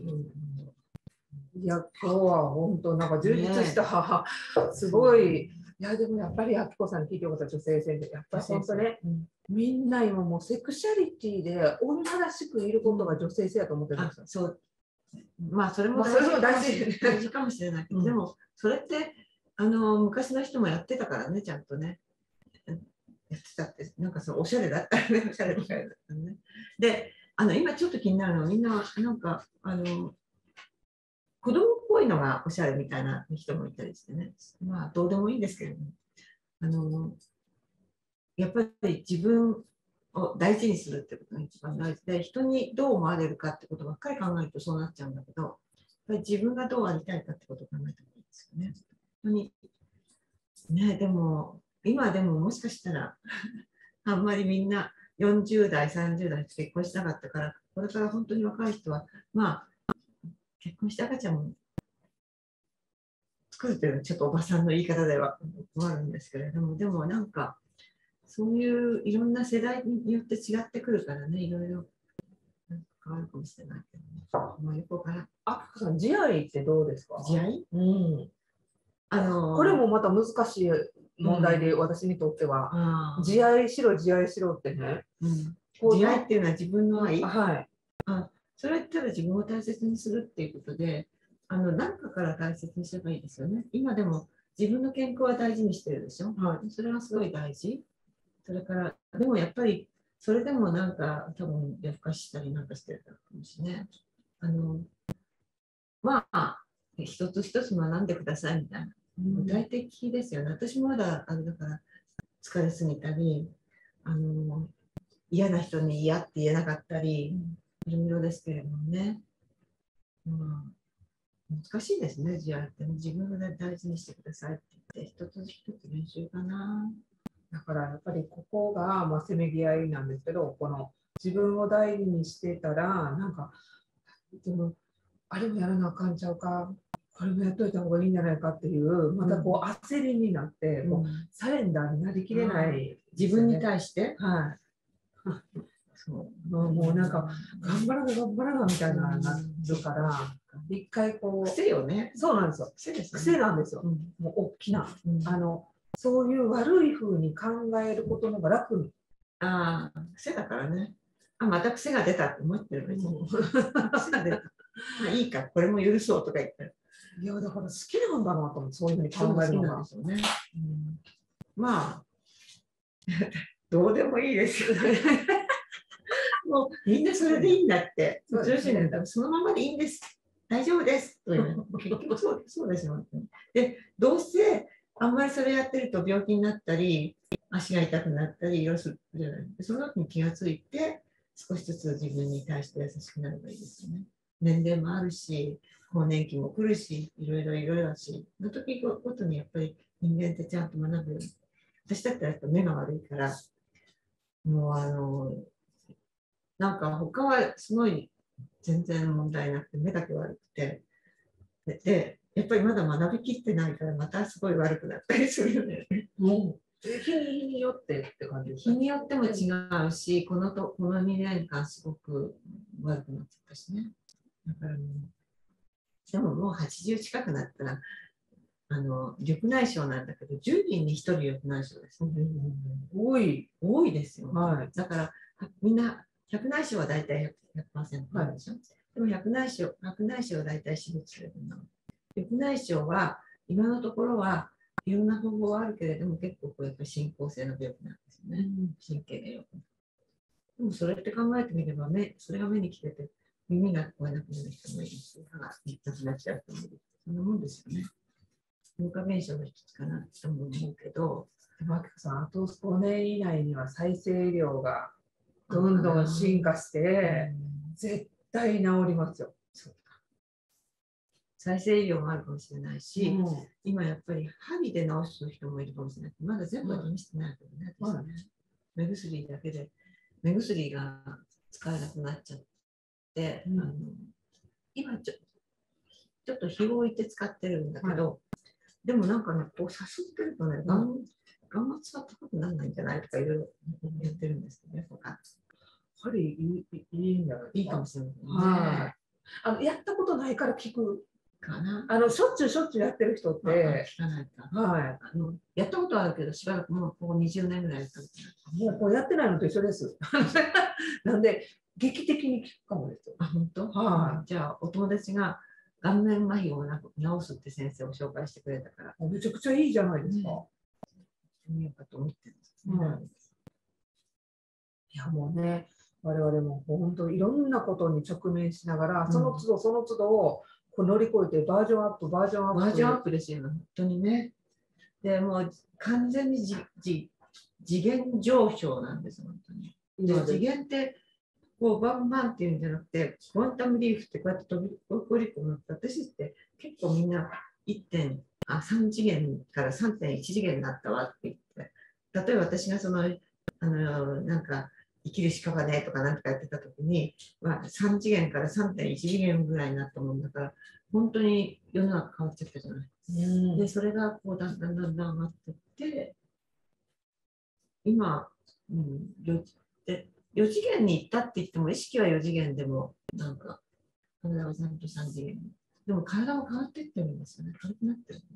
Speaker 1: いや、今日は本当なんか充実した、すごいいやでもやっぱりあきこさんに聞いてよかった女性性でやっぱり本当ね、うん、みんな今もうセクシャリティで女らしくいることが女性性だと思ってるんですよ。
Speaker 2: そう、まあそれも大事、大事、大事かもしれないけど、うん、でもそれってあの昔の人もやってたからね、ちゃんとね。やってたって、なんかそうおしゃれだったね、おしゃれとかだったね。で、あの今ちょっと気になるのはみんななんかあの子供っぽいのがおしゃれみたいな人もいたりしてね、まあどうでもいいんですけれども、あのやっぱり自分を大事にするってことが一番大事で、人にどう思われるかってことばっかり考えるとそうなっちゃうんだけど、やっぱり自分がどうありたいかってことを考えた方がいいですよね。本当にね、でも今でももしかしたらあんまりみんなよんじゅう代、さんじゅう代って結婚しなかったから、これから本当に若い人はまあ結婚して赤ちゃんも作るというのはちょっとおばさんの言い方ではあるんですけれども、でもなんかそういういろんな世代によって違ってくるからね、いろいろなんか変わるかもしれないけどね。まあ、よくわからん。
Speaker 1: あきこさん、自愛ってどうですか？
Speaker 2: 自愛？
Speaker 1: うん。あのー、これもまた難しい問題で、うん、私にとっては、自愛しろ、自愛しろってね。
Speaker 2: うん、自愛っていうのは自分の愛？
Speaker 1: はい。
Speaker 2: あ、それって自分を大切にするっていうことで、あの何かから大切にすればいいですよね。今でも自分の健康は大事にしてるでしょ。はい、それはすごい大事。それから、でもやっぱり、それでもなんか、多分夜更かししたりなんかしてるかもしれない。あの、まあ、一つ一つ学んでくださいみたいな。具体的ですよね。私もまだ、あれだから、疲れすぎたり、あの、嫌な人に嫌って言えなかったり、いろいろですけれどもね。まあ、難しいですね、自愛って。自分が大事にしてくださいって言って、一つ一つ練習かな。
Speaker 1: だからやっぱりここが、まあ、せめぎ合いなんですけど、この自分を大事にしてたら、なんか、でもあれもやらなあかんちゃうか、これもやっといた方がいいんじゃないかっていう、またこう焦りになって、うん、こうサレンダーになりきれない、ね、
Speaker 2: 自分に対して、
Speaker 1: はい。そうもうなんか、頑張らな、頑張らなみたいななるから、一回こう、
Speaker 2: 癖よね。
Speaker 1: そうなんですよ。癖ですよね。癖なんですよ。うん、もう大きな。うん、あのそういう悪い風に考えることの方が楽に。
Speaker 2: ああ、癖だからね。あ、また癖が出たって思ってる別に。癖が出た。まあいいか、これも許そうとか言ったら。
Speaker 1: いや、だから好きなんだなと思って、そういうふうに考えるのが。
Speaker 2: そうね、うん、まあ、どうでもいいですよね。もうみんなそれでいいんだって。そ, ね、そのままでいいんです。大丈夫です。という結局そうそうですよ。で、どうせあんまりそれやってると病気になったり、足が痛くなったり、いろいろするじゃない。その時に気がついて、少しずつ自分に対して優しくなればいいですよね。年齢もあるし、更年期も来るし、いろいろいろいろだし、の時ごとにやっぱり人間ってちゃんと学ぶように。私だったらやっぱ目が悪いから、もうあの、なんか他はすごい全然問題なくて、目だけ悪くて、で、やっぱりまだ学びきってないから、またすごい悪くなったりするよね。
Speaker 1: もう日によってって感じですか？
Speaker 2: 日によっても違うし、このとこのにねんかんすごく悪くなっちゃったしね。だから、ね、でももうはちじゅう近くなったら、あの緑内障なんだけど、じゅうにんにひとり緑内障です、ね。
Speaker 1: うん、多い。
Speaker 2: 多いですよ。
Speaker 1: はい、
Speaker 2: だからみんな、白内障は大体 ひゃくパーセント なんでしょ。はい、でも白内障、白内障は大体死滅するの。緑内障は今のところはいろんな方法はあるけれども、結構こうやっぱり進行性の病気なんですよね。うん、神経が良くなる。でもそれって考えてみれば目、それが目に来てて、耳が聞こえなくなる人もいるし、歯が痛くなっちゃう人もいる。そんなもんですよね。老化現象の一つかなと思うけど、
Speaker 1: でも、あきこさん、あとごねん以内には再生医療がどんどん進化して、絶対治りますよ。
Speaker 2: そうか。再生医療もあるかもしれないし、うん、今やっぱり針で治す人もいるかもしれない。まだ全部は試してないけどね。うん、ね、目薬だけで、目薬が使えなくなっちゃって、うん、あの今ちょ、ちょっと日を置いて使ってるんだけど、はい、でもなんかね、こうさすってるとね、眼、眼圧が高くならないんじゃないとかいろいろ言ってるんですけどね。
Speaker 1: やはりいいいいんだろう。
Speaker 2: いいかもしれない、ね。
Speaker 1: はい。あのやったことないから聞く
Speaker 2: かな。
Speaker 1: あのしょっちゅうしょっちゅうやってる人っ
Speaker 2: ああ
Speaker 1: て、
Speaker 2: 聞かないか。
Speaker 1: はい、
Speaker 2: あのやったことあるけど、しばらくもうここにじゅうねんぐらいやったことない。
Speaker 1: もうこうやってないのと一緒です。なんで劇的に効くかもですよ。
Speaker 2: あ、本当？
Speaker 1: はい。
Speaker 2: じゃあ、お友達が顔面麻痺をなく治すって先生を紹介してくれたから、
Speaker 1: めちゃくちゃいいじゃないですか。
Speaker 2: 見ようかと思ってるんです
Speaker 1: うん、いやもうね、我々も本当いろんなことに直面しながら、その都度その都度をこう乗り越えてバージョンアップ、バージョンアップ。
Speaker 2: バージョンアップですよ、本当にね。でもう完全にじじ次元上昇なんです、本当に。で次元ってこうバンバンっていうんじゃなくて、クワンタムリーフってこうやって飛び降り込む。私って結構みんないってんあさん次元から さんてんいち 次元になったわって言って、例えば私がその、あのなんか生きる屍とかなんとかやってた時に、まあ、さん次元から さんてんいち 次元ぐらいになったもんだから、本当に世の中変わっちゃったじゃない。うん、で、それがこうだんだんだんだん上がっていって、今、うん、でよ次元に行ったって言っても、意識はよ次元でも、なんか、体はちゃんとさん次元。でも体も変わっていってるんですよね。軽くなってる、ね。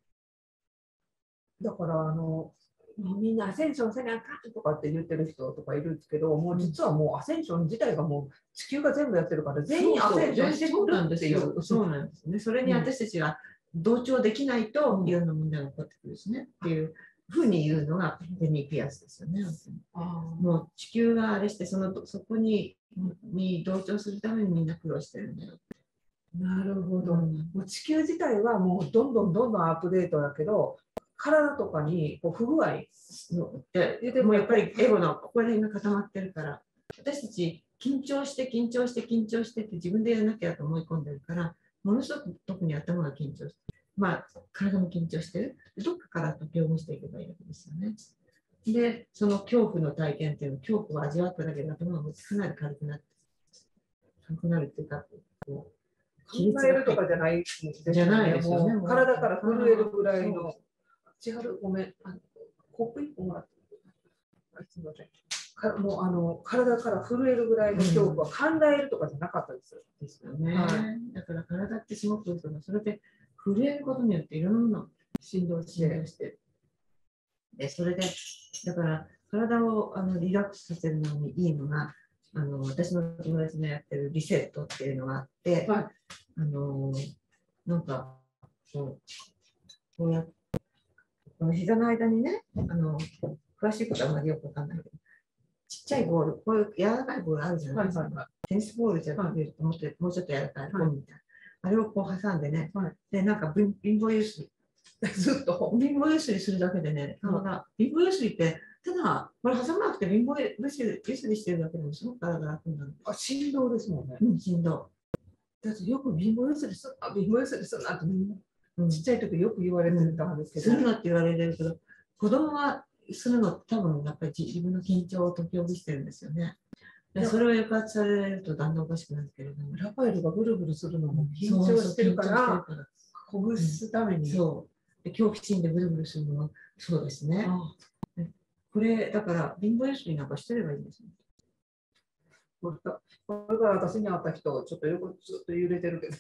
Speaker 1: だから、あの、みんなアセンションせなあかんとかって言ってる人とかいるんですけど、もう実はもうアセンション自体がもう地球が全部やってるから、全員アセンションしてくるっていう。
Speaker 2: そうなんですね。それに私たちが同調できないと、いろんな問題が起こってくるしね。っていうふうに言うのがベニー・ピアスですよね。もう地球があれして、そのそこにに同調するためにみんな苦労してるんだよ。
Speaker 1: なるほど。うん、もう地球自体はもうどんどんどんどんアップデートだけど、体とかにこう不具合
Speaker 2: で、でもやっぱりエゴのここら辺が固まってるから、私たち緊張して緊張して緊張してって自分でやらなきゃと思い込んでるから、ものすごく特に頭が緊張して、まあ体も緊張してる。どっかから解きほぐしていけばいいわけですよね。で、その恐怖の体験っていうの、恐怖を味わっただけで頭がかなり軽くなって、軽くなるっていうか、こう。
Speaker 1: 考えるとかじゃないですよね。
Speaker 2: じゃないですよね。
Speaker 1: もう体から震えるぐらいの。千春、ごめん。あのコップ一個もらって。すみません。かもうあの体から震えるぐらいの恐怖は考えるとかじゃなかったですよ。
Speaker 2: ですよね。はい、だから体ってすごくそれで震えることによっていろんな振動して、してでそれでだから体をあのリラックスさせるのにいいのが。あの私の友達のやってるリセットっていうのがあって、はい、あのなんかこうこうやってこの膝の間にね、あの詳しいことはあまりよくわかんないけど、ちっちゃいボール、こういう柔らかいボールあるじゃないですか。はいはいはい、テニスボールじゃなくて、もうちょっと柔らかいボールみたいな、はい、あれをこう挟んでね、はい、でなんか貧乏ゆすり、ずっと貧乏ゆすりするだけでね、体、貧乏ゆすりってただ、これ挟まなくて貧乏ゆすりゆすりしてるだけでもすごく体が楽になる。
Speaker 1: あ、振動ですもんね。
Speaker 2: うん、振動。
Speaker 1: だってよく貧乏ゆすりするな、貧乏ゆすりするなってみんな、うん、ちっちゃい時よく言われてたんですけど。
Speaker 2: するなって言われるけど、子供はするの多分やっぱり自分の緊張を解きほぐしてるんですよね。でそれを抑圧されるとだんだんおかしくなるけれども。
Speaker 1: ラファエルがぐるぐるするのも緊張してるから、ほぐすために。
Speaker 2: そう。で恐怖心でぐるぐるするのもそうですね。これ、だから貧乏ゆすりなんかしてればいいんですよ。
Speaker 1: これから私に会った人、ちょっと横ずっと揺れてるけど。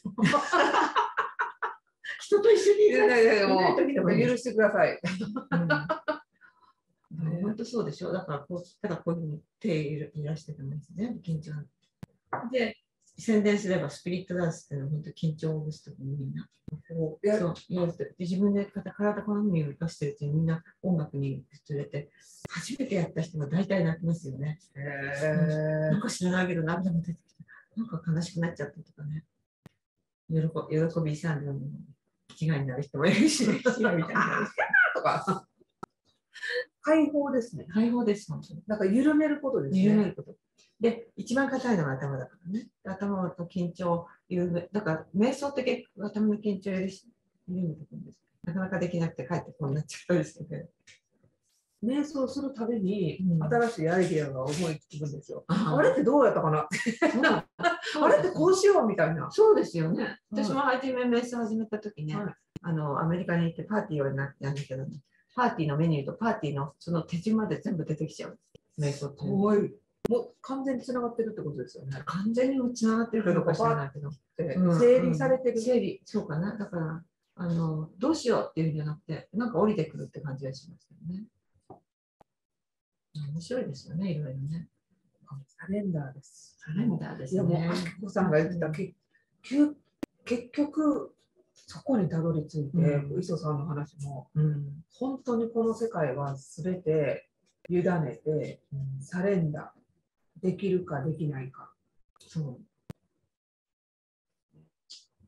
Speaker 2: 人と一緒にいる
Speaker 1: いやいやもう許してください。
Speaker 2: 本当そうでしょ。だからこう、だからこういうふうに手揺らしててもいいですね。緊張。で、宣伝すればスピリットダンスっていうのは本当緊張をほぐすときにみんな。そう、やるで自分で体このように生かしてるうちにみんな音楽に連れて、初めてやった人が大体泣きますよね。へなんか知らないけど涙が出てきて、なんか悲しくなっちゃったとかね。喜喜びさんでも気違いになる人もいるし、みたいな
Speaker 1: とか。解放ですね。
Speaker 2: 解放です、本当に。
Speaker 1: なんか緩めることですね。
Speaker 2: 緩めること。で、一番硬いのが頭だからね。頭と緊張を緩め、だから瞑想って結構頭の緊張を緩めていくんです。なかなかできなくて帰ってこうなっちゃったりする。
Speaker 1: 瞑想するたびに新しいアイデアが思いつくんですよ。うん、あれってどうやったかなあれってこうしようみたいな。
Speaker 2: そうですよね。私も初め瞑想始めた時ね、はい、あのアメリカに行ってパーティーをやるんだけどね。パーティーのメニューとパーティーのその手順まで全部出てきちゃう。瞑想って。
Speaker 1: すごい。 もう完全につながってるってことですよね。
Speaker 2: 完全につながってるかどうか知らないけど。
Speaker 1: うん、整理されてる、
Speaker 2: うん、整理、そうかな。だから、あの、どうしようっていうんじゃなくて、なんか降りてくるって感じがしますよね。面白いですよね、いろいろね。
Speaker 1: サレンダーです。
Speaker 2: サレンダーですね。
Speaker 1: いやもう、あきこさんが言ってた、け結局、そこにたどり着いて、うん、磯さんの話も、うん、本当にこの世界は全て委ねて、うん、サレンダーできるかできないか。
Speaker 2: そう。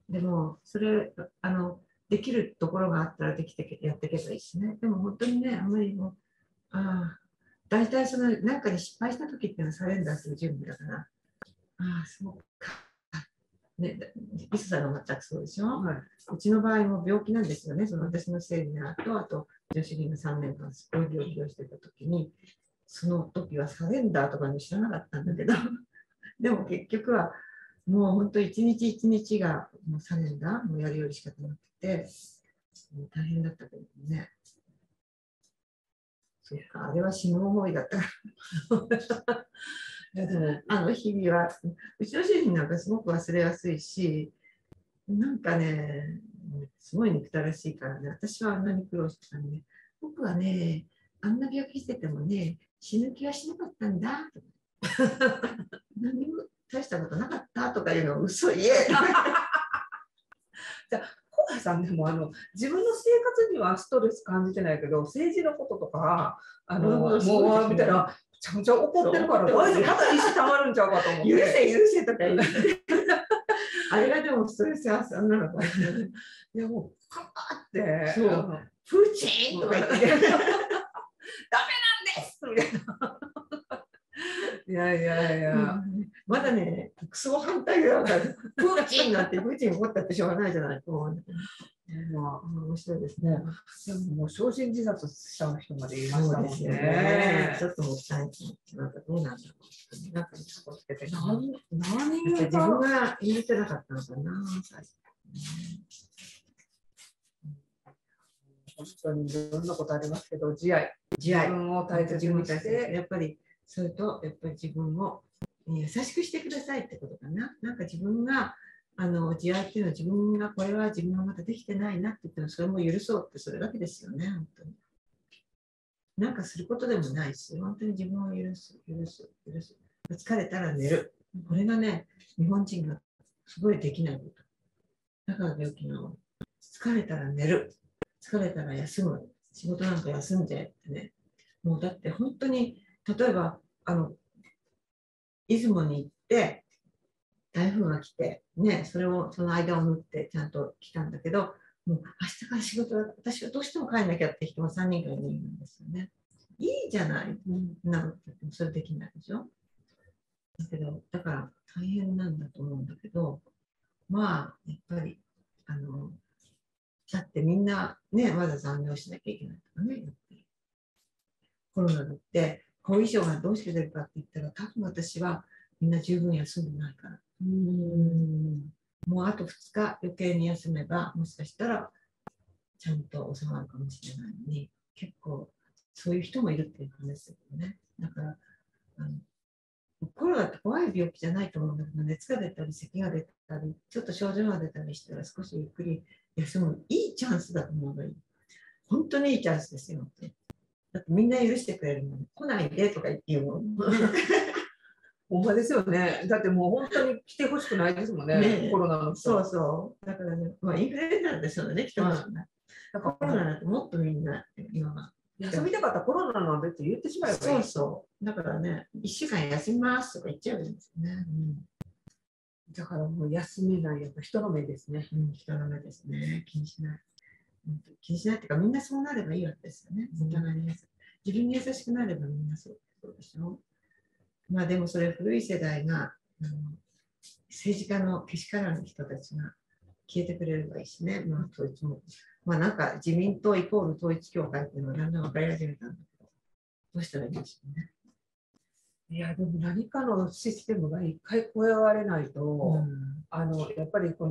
Speaker 2: でも、それ、あの、できるところがあったらできてやっていけばいいしね。でも本当にね、あんまりもう、ああ、大体その、なんかに失敗した時っていうのはサレンダーする準備だから、ああ、そうか。ね、リスさんが全くそうでしょ、はい、うちの場合も病気なんですよね。その私のセミナーと、あと女子リーグさんねんかんすごい病気をしてた時に、その時はサレンダーとかに知らなかったんだけど、でも結局はもう本当一日一日がもうサレンダーもうやるより仕方なくて、もう大変だったけどね。そっか、あれは死ぬ思いだったから。いやでもあの日々は、うちの主人なんかすごく忘れやすいし、なんかね、すごい憎たらしいからね、私はあんなに苦労してたんで、僕はね、あんな病気しててもね、死ぬ気はしなかったんだとか、何も大したことなかったとかいうのを嘘言え。
Speaker 1: じゃあ、小林さんでもあの自分の生活にはストレス感じてないけど、政治のこととか、あのもう見たら、めちゃめちゃ怒ってるから、また石たまるんちゃうかと思って。
Speaker 2: 許せ許せとか言って。あれがでもストレス発散なのかもしれない。
Speaker 1: いやもう、カーって、
Speaker 2: そう、プーチンとか言って、ダメなんですみたいな。
Speaker 1: いやいやいや、うん、
Speaker 2: まだね、クソ反対だから、プーチンなんて、プーチン怒ったってしょうがないじゃないと思う。まあ、面白いですね。
Speaker 1: でも、もう焼身自殺した人まで言いましたもんね。ね、
Speaker 2: ちょっともったいない。なんかどうなんだろう。なんかつけて
Speaker 1: 何何
Speaker 2: 自分が言えてなかったのかな、最初。
Speaker 1: 本当にいろんなことありますけど、自愛。
Speaker 2: 自愛。
Speaker 1: 自分を大切にして、
Speaker 2: やっぱり、それと、やっぱり自分を優しくしてくださいってことかな。なんか自分が、あの自愛っていうのは自分がこれは自分がまだできてないなって言ってもそれも許そうってそれだけですよね、本当に。なんかすることでもないし、本当に自分を許す、許す、許す。疲れたら寝る。これがね、日本人がすごいできないこと。だから病気の疲れたら寝る。疲れたら休む。仕事なんか休んでってね。もうだって本当に、例えば、あの、出雲に行って、台風が来て、ね、それを、その間を縫ってちゃんと来たんだけど、もう明日から仕事は、私はどうしても帰んなきゃって人がさんにんからよにんいるんですよね。いいじゃない。なるって言ってもそれできないでしょ。だけど、だから大変なんだと思うんだけど、まあ、やっぱり、あの、だってみんなね、まだ残業しなきゃいけないとかね、やっぱり。コロナだって、後遺症がどうして出るかって言ったら、多分私はみんな十分休んでないから。うんもうあとふつか余計に休めば、もしかしたらちゃんと収まるかもしれないのに、結構そういう人もいるっていう話ですよね。だからあの、コロナって怖い病気じゃないと思うんだけど、熱が出たり、咳が出たり、ちょっと症状が出たりしたら少しゆっくり休む、いいチャンスだと思うのに、本当にいいチャンスですよって。だってみんな許してくれるのに、来ないでとか言うの。
Speaker 1: ほんまですよね。だってもう本当に来てほしくないですもんね、ねコロナの人。
Speaker 2: そうそう。だからね、まあ、インフルエンザでしょうね、来てほしくない。だからコロナだともっとみんな、今は。
Speaker 1: 休みたかったらコロナなんでって言ってしまえばいい。
Speaker 2: そうそう。だからね、いっしゅうかん休みますとか言っちゃうんですよね。うん、
Speaker 1: だからもう休めない、やっぱ人の目ですね。
Speaker 2: うん、人の目ですね。気にしない。気にしないっていうか、みんなそうなればいいわけですよね。お互いに自分に優しくなればみんなそうでしょ。まあでもそれ古い世代が、あの政治家のけしからん人たちが消えてくれればいいしね。まあ統一も。まあなんか自民党イコール統一教会っていうのはだんだん分かり始めたんだけど、どうしたらいいんでしょうね。
Speaker 1: いやでも何かのシステムが一回超えられないと、うん、あのやっぱりこの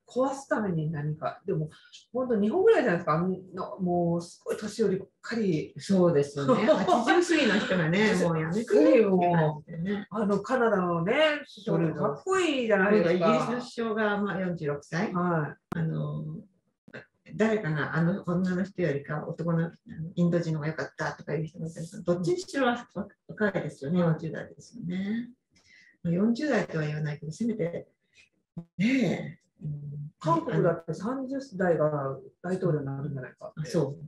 Speaker 1: 壊すために何か、でも本当日本ぐらいじゃないですか、あのもうすごい年寄りばっかり。
Speaker 2: そうですよね。はちじゅう過ぎの人がね、もうやめてね
Speaker 1: もう、ね、あのカナダのね、首相かっこいいじゃないですか。
Speaker 2: イギリスの首相がまあよんじゅうろくさい。はい。あの誰かがあの女の人よりか男のインド人の方が良かったとかいう人がいたりする。どっちにしろ若いですよね、よんじゅう代ですよね。よんじゅう代とは言わないけど、せめてねえ。
Speaker 1: 韓国だってさんじゅう代が大統領になるんじゃないかって。
Speaker 2: そう。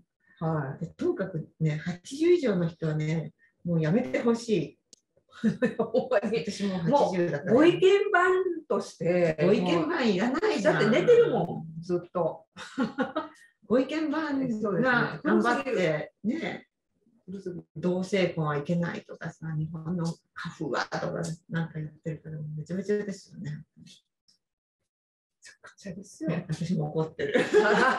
Speaker 2: はい。とにかくね、はちじゅう以上の人はね、もうやめてほしい。
Speaker 1: 私もはちじゅうだから。ご意見番として。
Speaker 2: ご意見番いらないじゃん。
Speaker 1: だって寝てるもん、ずっと。
Speaker 2: ご意見番が頑張ってね、同性婚はいけないとかさ、日本の家父はとかなんか言ってるから、めちゃめちゃですよね。
Speaker 1: めちゃくちゃですよ。
Speaker 2: 私も怒ってる。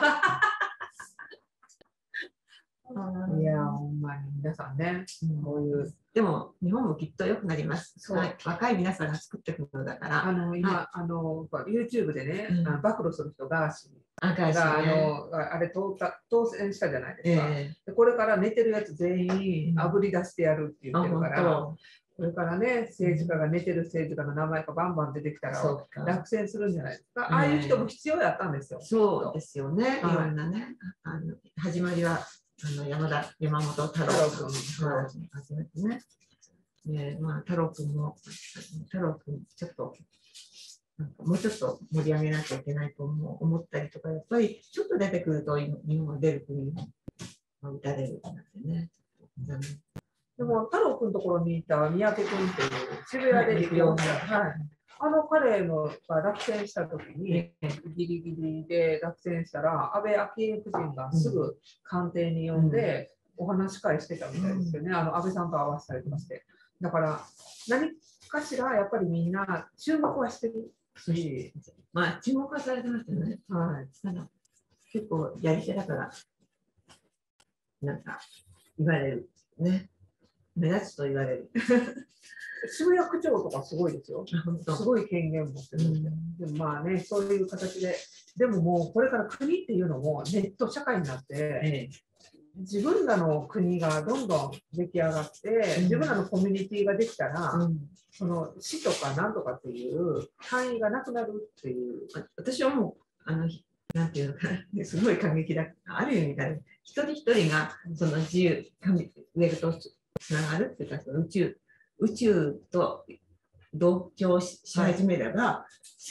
Speaker 1: いや、ほんまに皆さんね、こういう。
Speaker 2: でも、日本もきっと良くなります。はい、若い皆さんが作っていくのだから。
Speaker 1: あの、今、はい、あの、YouTube でね、うん、暴露する人が、
Speaker 2: あ
Speaker 1: が、ね、あの、あれ当当選したじゃないですか。えー、でこれから寝てるやつ全員あぶり出してやるって言ってるから、うん、これからね、政治家が寝てる政治家の名前がバンバン出てきたら落選するんじゃないですか。ああいう人も必要やったんですよ。
Speaker 2: そうですよね。いろんなね、あの始まりはあの山田山本太郎君から始めてね。ね、まあ太郎君も太郎君ちょっとなんかもうちょっと盛り上げなきゃいけないと思う思ったりとか、やっぱりちょっと出てくると日本が出る国も打たれるなんてね。
Speaker 1: でも太郎君のところにいた三宅君っていう渋谷で立候補した、はい、あの彼のが落選したときにギリギリで落選したら安倍昭恵夫人がすぐ官邸に呼んでお話し会してたみたいですよね。あの安倍さんと会わせたりとかして。だから何かしらやっぱりみんな注目はしてる。
Speaker 2: まあ注目はされてましたよね。はい。結構やり手だからなんか言われるね。目立つと言われる。
Speaker 1: 渋谷区長とかすごいですよ。すごい権限を持ってるんで。うん、でもまあね、そういう形で、でももうこれから国っていうのもネット社会になって、ええ、自分らの国がどんどん出来上がって、うん、自分らのコミュニティができたら、うん、その市とかなんとかっていう範囲がなくなるっていう。
Speaker 2: 私はもう、あの、なんていうのかな、すごい感激だ。ある意味で、一人一人がその自由、ウェルとつながるっていうか、その宇宙、宇宙と同居し始めれば、はい、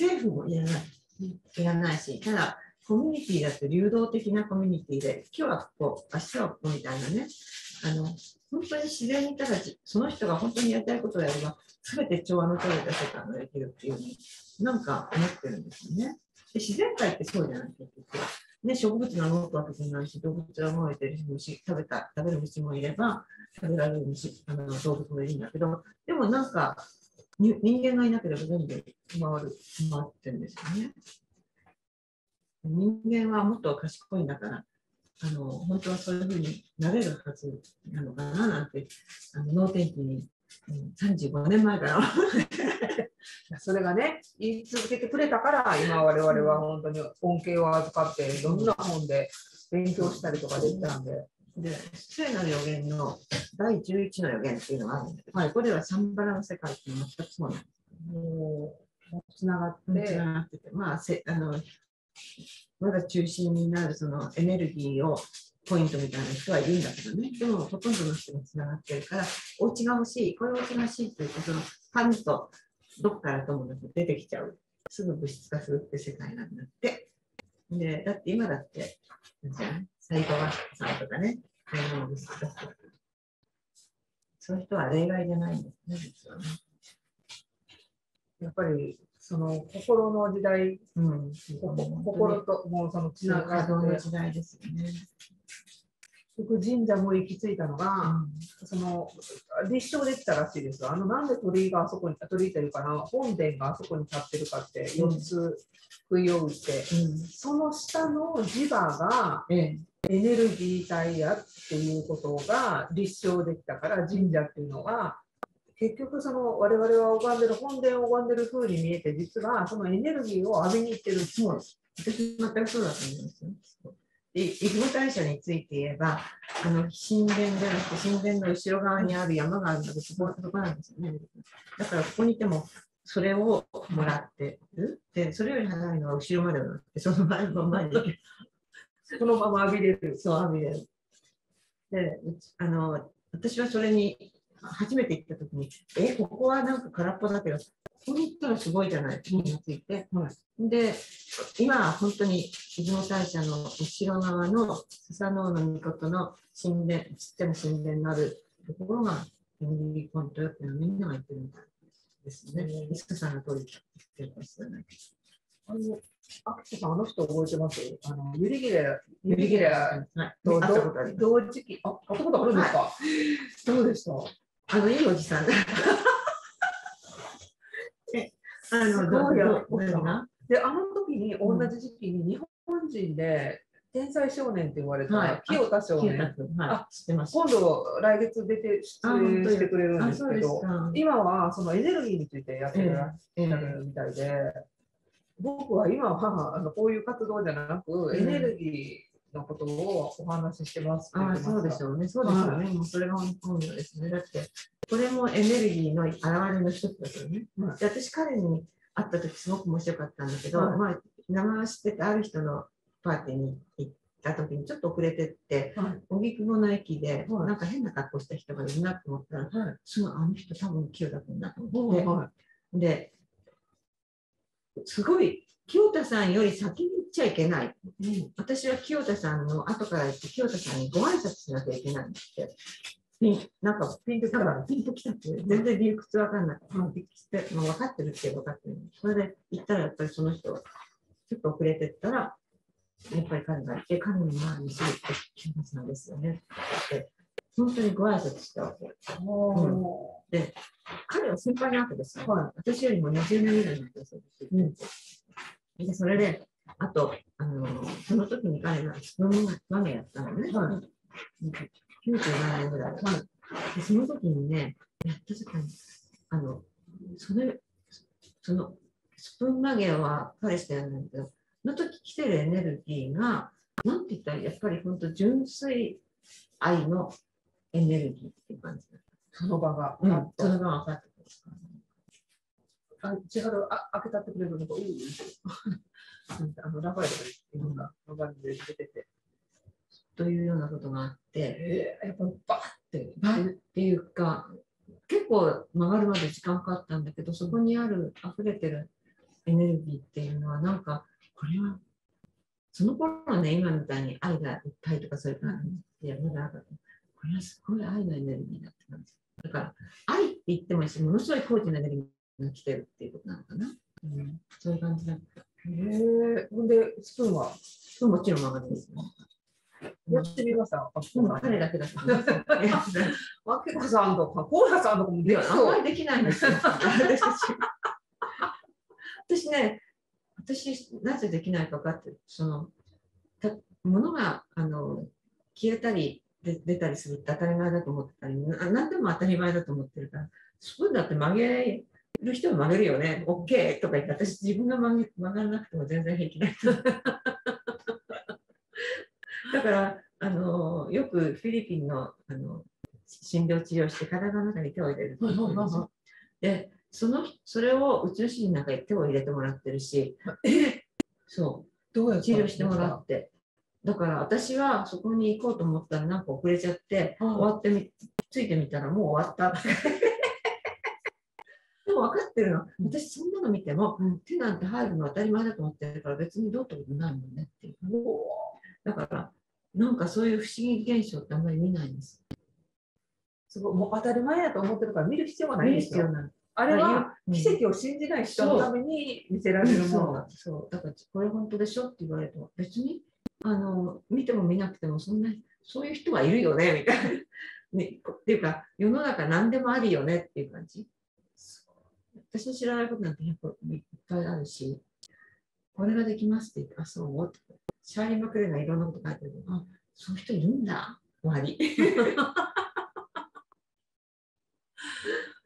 Speaker 2: 政府もいらない。いらないし、ただ、コミュニティだと流動的なコミュニティで、今日はここ、明日はここみたいなね、あの本当に自然にただその人が本当にやりたいことをやれば、すべて調和の取れた世界ができるっていうふうに、なんか思ってるんですよね。で自然界ってそうじゃないですか。ね、植物が動くわけじゃないし、動物が動いてる虫、食べた、食べる虫もいれば、食べられる虫、あの動物もいるんだけど、でもなんか、人間がいなければ全部回る、回ってるんですよね。人間はもっと賢いんだから、あの本当はそういうふうになれるはずなのかななんて、あの能天気に、うん、さんじゅうごねんまえから
Speaker 1: それがね、言い続けてくれたから、今我々は本当に恩恵を預かって、いろんな本で勉強したりとかできたんで。
Speaker 2: で、聖なる予言のだいじゅういちの予言っていうのがあるんだけど、はい、これはサンバラの世界っていうのがふたつそうなんです。
Speaker 1: もうつながって、
Speaker 2: つながってて、まあ、せあのまだ中心になるそのエネルギーをポイントみたいな人はいるんだけどね、でもほとんどの人がつながってるから、お家が欲しい、これお家が欲しいということのパンとどこからともなく出てきちゃう、すぐ物質化するって世界なんだって。で、だって今だって、サイドワックさんとかね、買い物物質化する。そういう人は例外じゃないんですね、実はね。
Speaker 1: やっぱりその心の時代、うん、心ともうそのつながりの
Speaker 2: 時代ですよね。
Speaker 1: 神社も行き着いたのが、うん、その立証できたらしいですよ。あのなんで鳥居があそこに鳥居というかな、本殿があそこに立ってるかってよっつ杭を打って、うん、その下の磁場がエネルギー体やっていうことが立証できたから、神社っていうのは結局その我々は拝んでる本殿を拝んでる風に見えて、実はそのエネルギーを浴びに行ってる。
Speaker 2: そうです。私全くそうだと思いますよ。で、出雲大社について言えば、あの神殿じゃなくて、神殿の後ろ側にある山があるんだけど、そこはそこなんですよね。だからここにいても、それをもらってる。で、それより早いのは後ろまではなくて、その前の前に行け
Speaker 1: そのまま浴びれる。
Speaker 2: そう、浴びれる。で、あの、私はそれに初めて行ったときに、え、ここはなんか空っぽだけど、ここに行ったらすごいじゃないって気がついて、はい、で、今は本当に出雲大社の後ろ側のスサノオノミコトの神殿、ちっちゃな神殿のあるところがエネルギーポイントよってみんなが言ってるみたいですね。イスカさんの通り言ってるかしらない。
Speaker 1: あの、あきさん、あの人覚えてます？あの、ユリギレ、
Speaker 2: ユリギレと
Speaker 1: 同時期、あ、会ったことあるんですか？はい、どうでした？
Speaker 2: あの、いいおじさん。え、あの、どうやら
Speaker 1: で、あの時に、同じ時期に日本人で天才少年って言われた清田少年。あ、知ってます。今度、来月出て出演してくれるんですけど、今はそのエネルギーについてやってらっしゃるみたいで、僕は今はあのこういう活動じゃなく、エネルギーのことをお話ししてますって言ってました。
Speaker 2: あ、そうでしょうね。そうですよね。もうそれが本名ですね。だって、これもエネルギーの現れの一つですよね。はい、で私、彼に会った時すごく面白かったんだけど、はい、まあ、名前を知っててある人のパーティーに行った時にちょっと遅れてって、荻窪、はい、の駅で、はい、なんか変な格好した人がいるなと思ったら、はい、そのあの人多分清田君だと思って、はい、で、すごい清田さんより先に行っちゃいけない。うん、私は清田さんの後から行って清田さんにご挨拶しなきゃいけないんって。なんかピンときたからピンときたって全然理屈わかんない。うん、分かってるって分かってる。それで行ったらやっぱりその人ちょっと遅れてったらやっぱり彼がいて彼の前にすぐ清田さんですよねって本当にご挨拶したわけ。うん、で彼は先輩なわけですよ、はい、私よりもにじゅうねんぐらいになってますよ、うん、でそれであとあのその時に彼がスプーンマネやったのね、はい、きゅうじゅうななねんぐらい、はい、でその時にねやった時にあのそれそのスプーン曲げは彼しかやらないけどその時来てるエネルギーがなんて言ったらやっぱり本当純粋愛のエネルギーっていう感じだ。
Speaker 1: その場が、
Speaker 2: うん、その場が分かってくる。
Speaker 1: あ、千春、あ、開けたってくれるのが、うあのラファエルがいろんな場で出てて。
Speaker 2: というようなことがあって、
Speaker 1: えー、やっぱバッて、
Speaker 2: バッっていうか、結構曲がるまで時間かかったんだけど、そこにある溢れてるエネルギーっていうのは、なんか、これは、その頃ね、今みたいに愛がいっぱいとかそういう感じで、まだなかった。これはすごい愛のエネルギーだって感じ。だから、愛って言ってもいいし、ものすごい高知のエネルギーが来てるっていうことなのかな。うん、そういう感じだった。へ
Speaker 1: え。ほんで、スプーンは
Speaker 2: スプーンもちろん曲がるんですね。
Speaker 1: やってみました。
Speaker 2: 彼だけだと思います。
Speaker 1: わけこさんとか、コーラさんとかも
Speaker 2: できそう。あんまりできないんですよ。私ね、私、なぜできないかかって、その、た物があの消えたりで出たりするって当たり前だと思ってたり、何でも当たり前だと思ってるから、スプーンだって曲げる人は曲げるよね、OK とか言って、私自分が曲げ曲がらなくても全然平気だった。だからあのよくフィリピンのあの診療治療して体の中に手を入れるって言うんですよ。でそのそれを宇宙人の中に手を入れてもらってるし、えそうどうや治療してもらって。だから私はそこに行こうと思ったらなんか遅れちゃって、うん、終わってみついてみたらもう終わった。でも分かってるの。私そんなの見ても、うん、手なんて入るの当たり前だと思ってるから別にどうってことないもんねっていう。だからなんかそういう不思議現象ってあんまり見ないんです。
Speaker 1: すごいもう当たり前だと思ってるから見る必要はないんですよ。あれは奇跡を信じない人のために見せられるものだ。
Speaker 2: そう。だからこれ本当でしょって言われると別にあの見ても見なくてもそんなそういう人はいるよねみたいな、ね、っていうか世の中何でもあるよねっていう感じ。私の知らないことなんていっぱいあるし、これができますって言って、あ、そうってシャーリー・マクレーがいろんなこと書いてるけど、あ、そういう人いるんだ、終わり。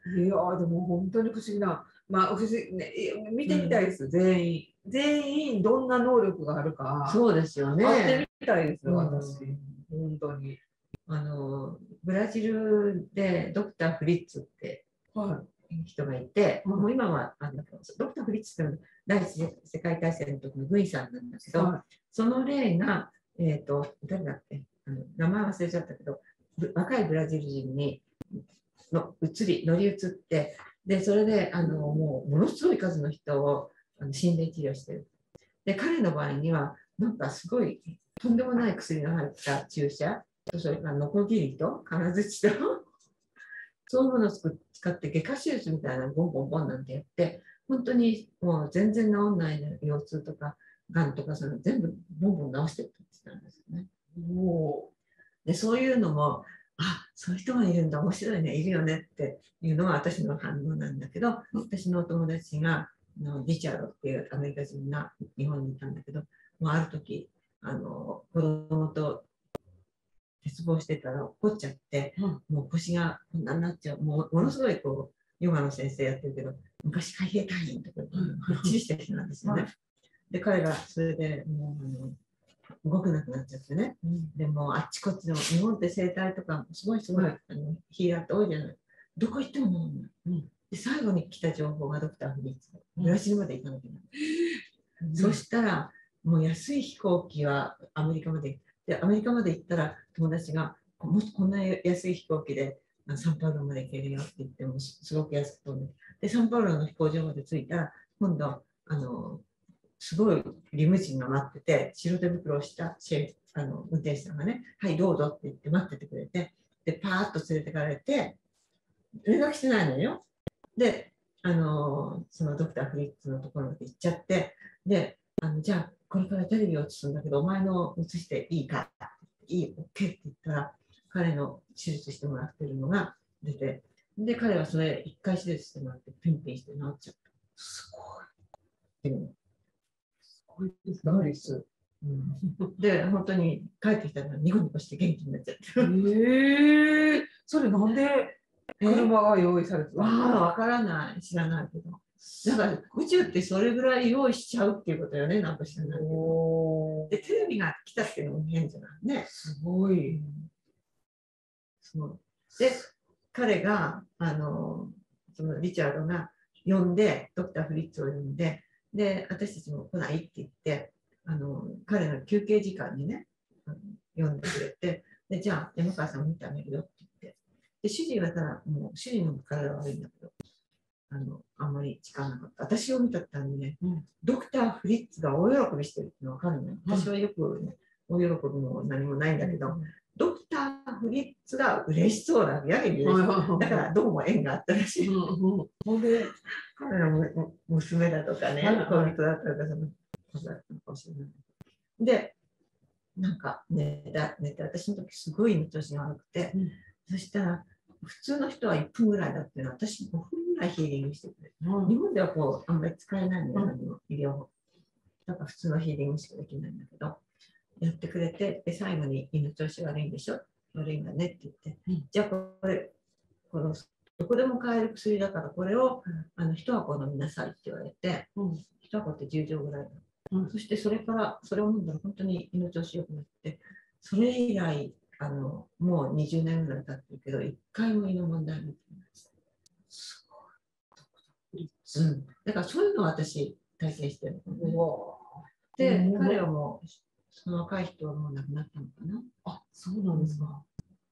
Speaker 1: いやーでも本当に不思議な、まあ不思議ね、見てみたいです、うん、全員。全員どんな能力があるか。
Speaker 2: そうですよね。
Speaker 1: 会ってみたいですよ、
Speaker 2: うん、
Speaker 1: 私。本当に。
Speaker 2: あのブラジルでドクター・フリッツって人がいて、はい、もう今はあのドクター・フリッツって第一次世界大戦の時の軍医さんなんだけど、はい、その例が、えーと、誰だっけ、あの名前忘れちゃったけど、若いブラジル人にの移り乗り移って、でそれであのもうものすごい数の人をあの心霊治療してる。で彼の場合にはなんかすごいとんでもない薬が入った注射と、それからノコギリと金槌とそういうものを使って外科手術みたいなのボンボンボンなんてやって、本当にもう全然治んない腰痛とかがんとかその全部ボンボン治してるって言ってたんですよね。おでそういうのも、あ、そういう人がいるんだ、面白いね、いるよねっていうのが私の反応なんだけど、私のお友達がのリチャードっていうアメリカ人が日本にいたんだけど、もうある時あの子供と絶望してたら怒っちゃって、うん、もう腰がこんなになっちゃう、もうものすごいこうヨガの先生やってるけど、昔海兵隊員とかはっきりした人なんですよね。うん、で彼がそれでもうあの動けなくなっちゃってね、うん、でもあっちこっちでも日本って整体とかすごいすごい、うん、あのヒーラーって多いじゃない、どこ行っても飲むの、うん、で最後に来た情報がドクター・フリッツ、ブラジルまで行かなきゃならない、うん、そしたらもう安い飛行機はアメリカまででアメリカまで行ったら友達がもしこんな安い飛行機でサンパウロまで行けるよって言ってもすごく安く飛んで、でサンパウロの飛行場まで着いたら今度あのすごいリムジンが待ってて、白手袋をしたシェあの運転手さんがね、はいどうぞって言って待っててくれて、でパーッと連れてかれて、連絡してないのよ。であのそのドクター・フリッツのところまで行っちゃって、であのじゃあこれからテレビを映すんだけどお前の映していいか、いい OK って言ったら、彼の手術してもらってるのが出て、で彼はそれ一回手術してもらってピンピンして治っちゃった。すごい。うん、すごいですナイス。うん、で本当に帰ってきたらニコニコして元気になっちゃって。え
Speaker 1: ー、それなんで車が用意されてた
Speaker 2: の？わからない、知らないけど。だから宇宙ってそれぐらい用意しちゃうっていうことよね、なんか知らないけど。で、テレビが来たっていうのも変じゃないね。
Speaker 1: すごい。
Speaker 2: そうで、彼が、あの、そのリチャードが呼んで、ドクター・フリッツを呼んで、で、私たちも来ないって言って、あの彼の休憩時間にね、あの呼んでくれて、で、じゃあ山川さんを見てあげるよって言って、で、主人はただ、もう主人の体が悪いんだけど、あのあんまり時間なかった。私を見たったんでね、うん、ドクター・フリッツが大喜びしてるっての分かるね。私はよく、ね、大喜びも何もないんだけど、うん、ドクター・フリッツが嬉しそうな、やけに嬉しそう。だからどうも縁があったらしい。ほんで、彼の娘だとかね、恋人だったとか、そのことだったのかもしれない。で、なんか寝た、寝て、私の時すごい見通しが悪くて、うん、そしたら、普通の人はいっぷんぐらいだっていうのは、私ごふんぐらいヒーリングしてくれる。うん、日本ではこうあんまり使えないのよ、うん、医療法。だから普通のヒーリングしかできないんだけど、やってくれて、で最後に胃の調子悪いんでしょ、悪いんだねって言って、うん、じゃあこれ、このどこでも買える薬だからこれを、うん、あのいち箱飲みなさいって言われて、うん、いち箱ってじゅう錠ぐらいだ、うん、そしてそれからそれを飲んだら本当に胃の調子良くなって、それ以来あのもうにじゅうねんぐらい経ってるけどいっかいも胃の問題になってないです。すごい、うん、だからそういうのを私体験してるのね。で、うん、彼はもうその若い人はもう亡くなったのかな。あ、そうなんですか。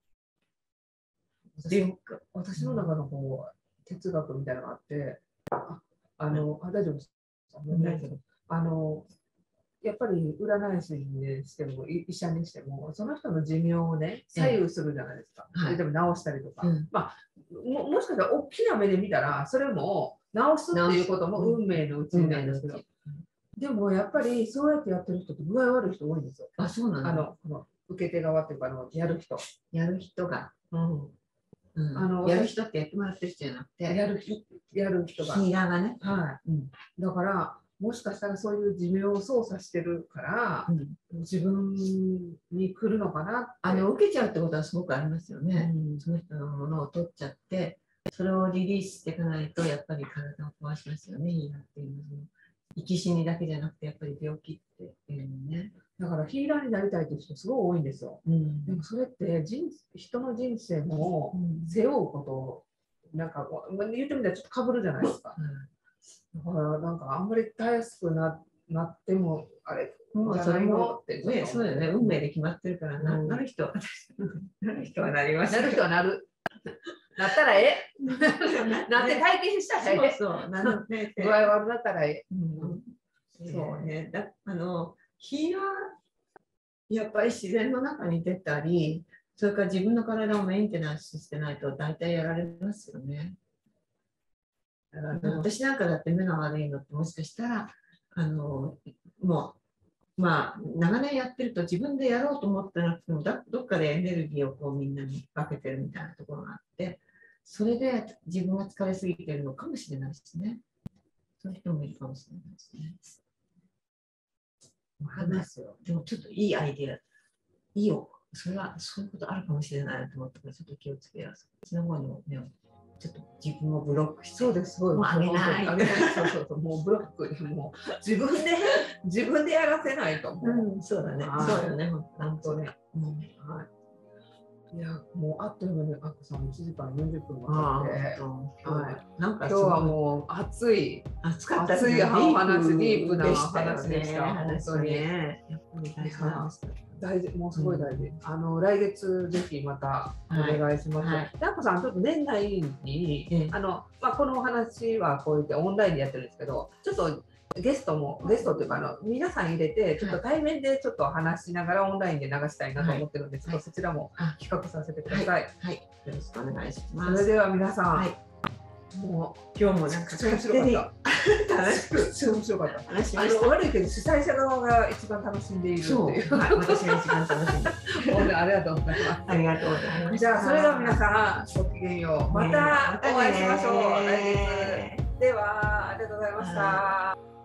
Speaker 1: で、私の中のこう哲学みたいなのがあって、あ、あの、あ、大丈夫です。あの、やっぱり占い師にしても医者にしてもその人の寿命をね左右するじゃないですか。それでも治したりとか、うん、まあ も, もしかしたら大きな目で見たらそれも治すっていうことも運命のうちなんですけど、うん、でもやっぱりそうやってやってる人って具合悪い人多いんですよ。
Speaker 2: あ、そうなんだ。
Speaker 1: あのこの受け手側っていうかあのやる人
Speaker 2: やる人が、うんうん、あのやる人ってやってもらってる人じゃなくて
Speaker 1: やる人やる人が
Speaker 2: ヒーラーがね、
Speaker 1: はい、うん、だからもしかしたらそういう寿命を操作してるから、うん、自分に来るのかなって。
Speaker 2: あの受けちゃうってことはすごくありますよね。うん、その人のものを取っちゃってそれをリリースしていかないとやっぱり体を壊しますよね、ヒーラーっていうのは。生き死にだけじゃなくてやっぱり病気っていうのね。
Speaker 1: だからヒーラーになりたいという人すごい多いんですよ。
Speaker 2: うん、
Speaker 1: でもそれって人人の人生も背負うことをなんか言ってみたらちょっとかぶるじゃないですか。うん、だからなんかあんまりたやすく な, なってもあれ
Speaker 2: もうそれもね、そうだよね、運命で決まってるからな、うん、なる人はなる人はなります。
Speaker 1: なる人はなる。なったらええ。なんで体験したらええ。
Speaker 2: そうそう。なんで
Speaker 1: 具合悪かったらええ。
Speaker 2: そうね。だあのヒーラーやっぱり自然の中に出たり、それから自分の体をメンテナンスしてないと大体やられますよね。私なんかだって目が悪いのってもしかしたらあのもうまあ長年やってると自分でやろうと思ってなくてもだどっかでエネルギーをこうみんなに分けてるみたいなところがあって、それで自分が疲れすぎてるのかもしれないですね。そういう人もいるかもしれないですね。わかんないですよ。でもちょっといいアイディア、いいよ。それはそういうことあるかもしれないと思ったから、ちょっと気をつけやすい。その方にもね、ちょっと自分をブロックして。
Speaker 1: そうです、そうです。
Speaker 2: もうあげない。
Speaker 1: あげない。そうそうそう。もうブロックにもう自分で、自分でやらせないと思う。
Speaker 2: うん、そうだね。そうだね。本当ね。
Speaker 1: うん、はい。いや、もうあっという間にあっこさんいちじかんよんじゅっぷんも経って、はい、なんか今日はもう熱い、
Speaker 2: 熱かった
Speaker 1: 熱い話、ディープな
Speaker 2: 話
Speaker 1: でした。本当に。大事、もうすごい大事。あの来月ぜひまたお願いします。で、あっこさんちょっと年内に、あのまあこのお話はこう言ってオンラインでやってるんですけど、ちょっとゲストもゲストっていうかあの皆さん入れてちょっと対面でちょっと話しながらオンラインで流したいなと思ってるんで、ちょっとそちらも企画させてください。
Speaker 2: はい、はい、よろしくお願いします。
Speaker 1: それでは皆さん、はい、
Speaker 2: もう今日もなんか
Speaker 1: 面白かった。楽しく面白かった。あの悪いけど主催者側が一番楽しんでいるっていう。
Speaker 2: はい、私が一番楽しんで。
Speaker 1: ありがとうございます。
Speaker 2: ありがとうございます。
Speaker 1: じゃあそれでは皆さんごきげんよう。またお会いしましょう。来月ではありがとうございました。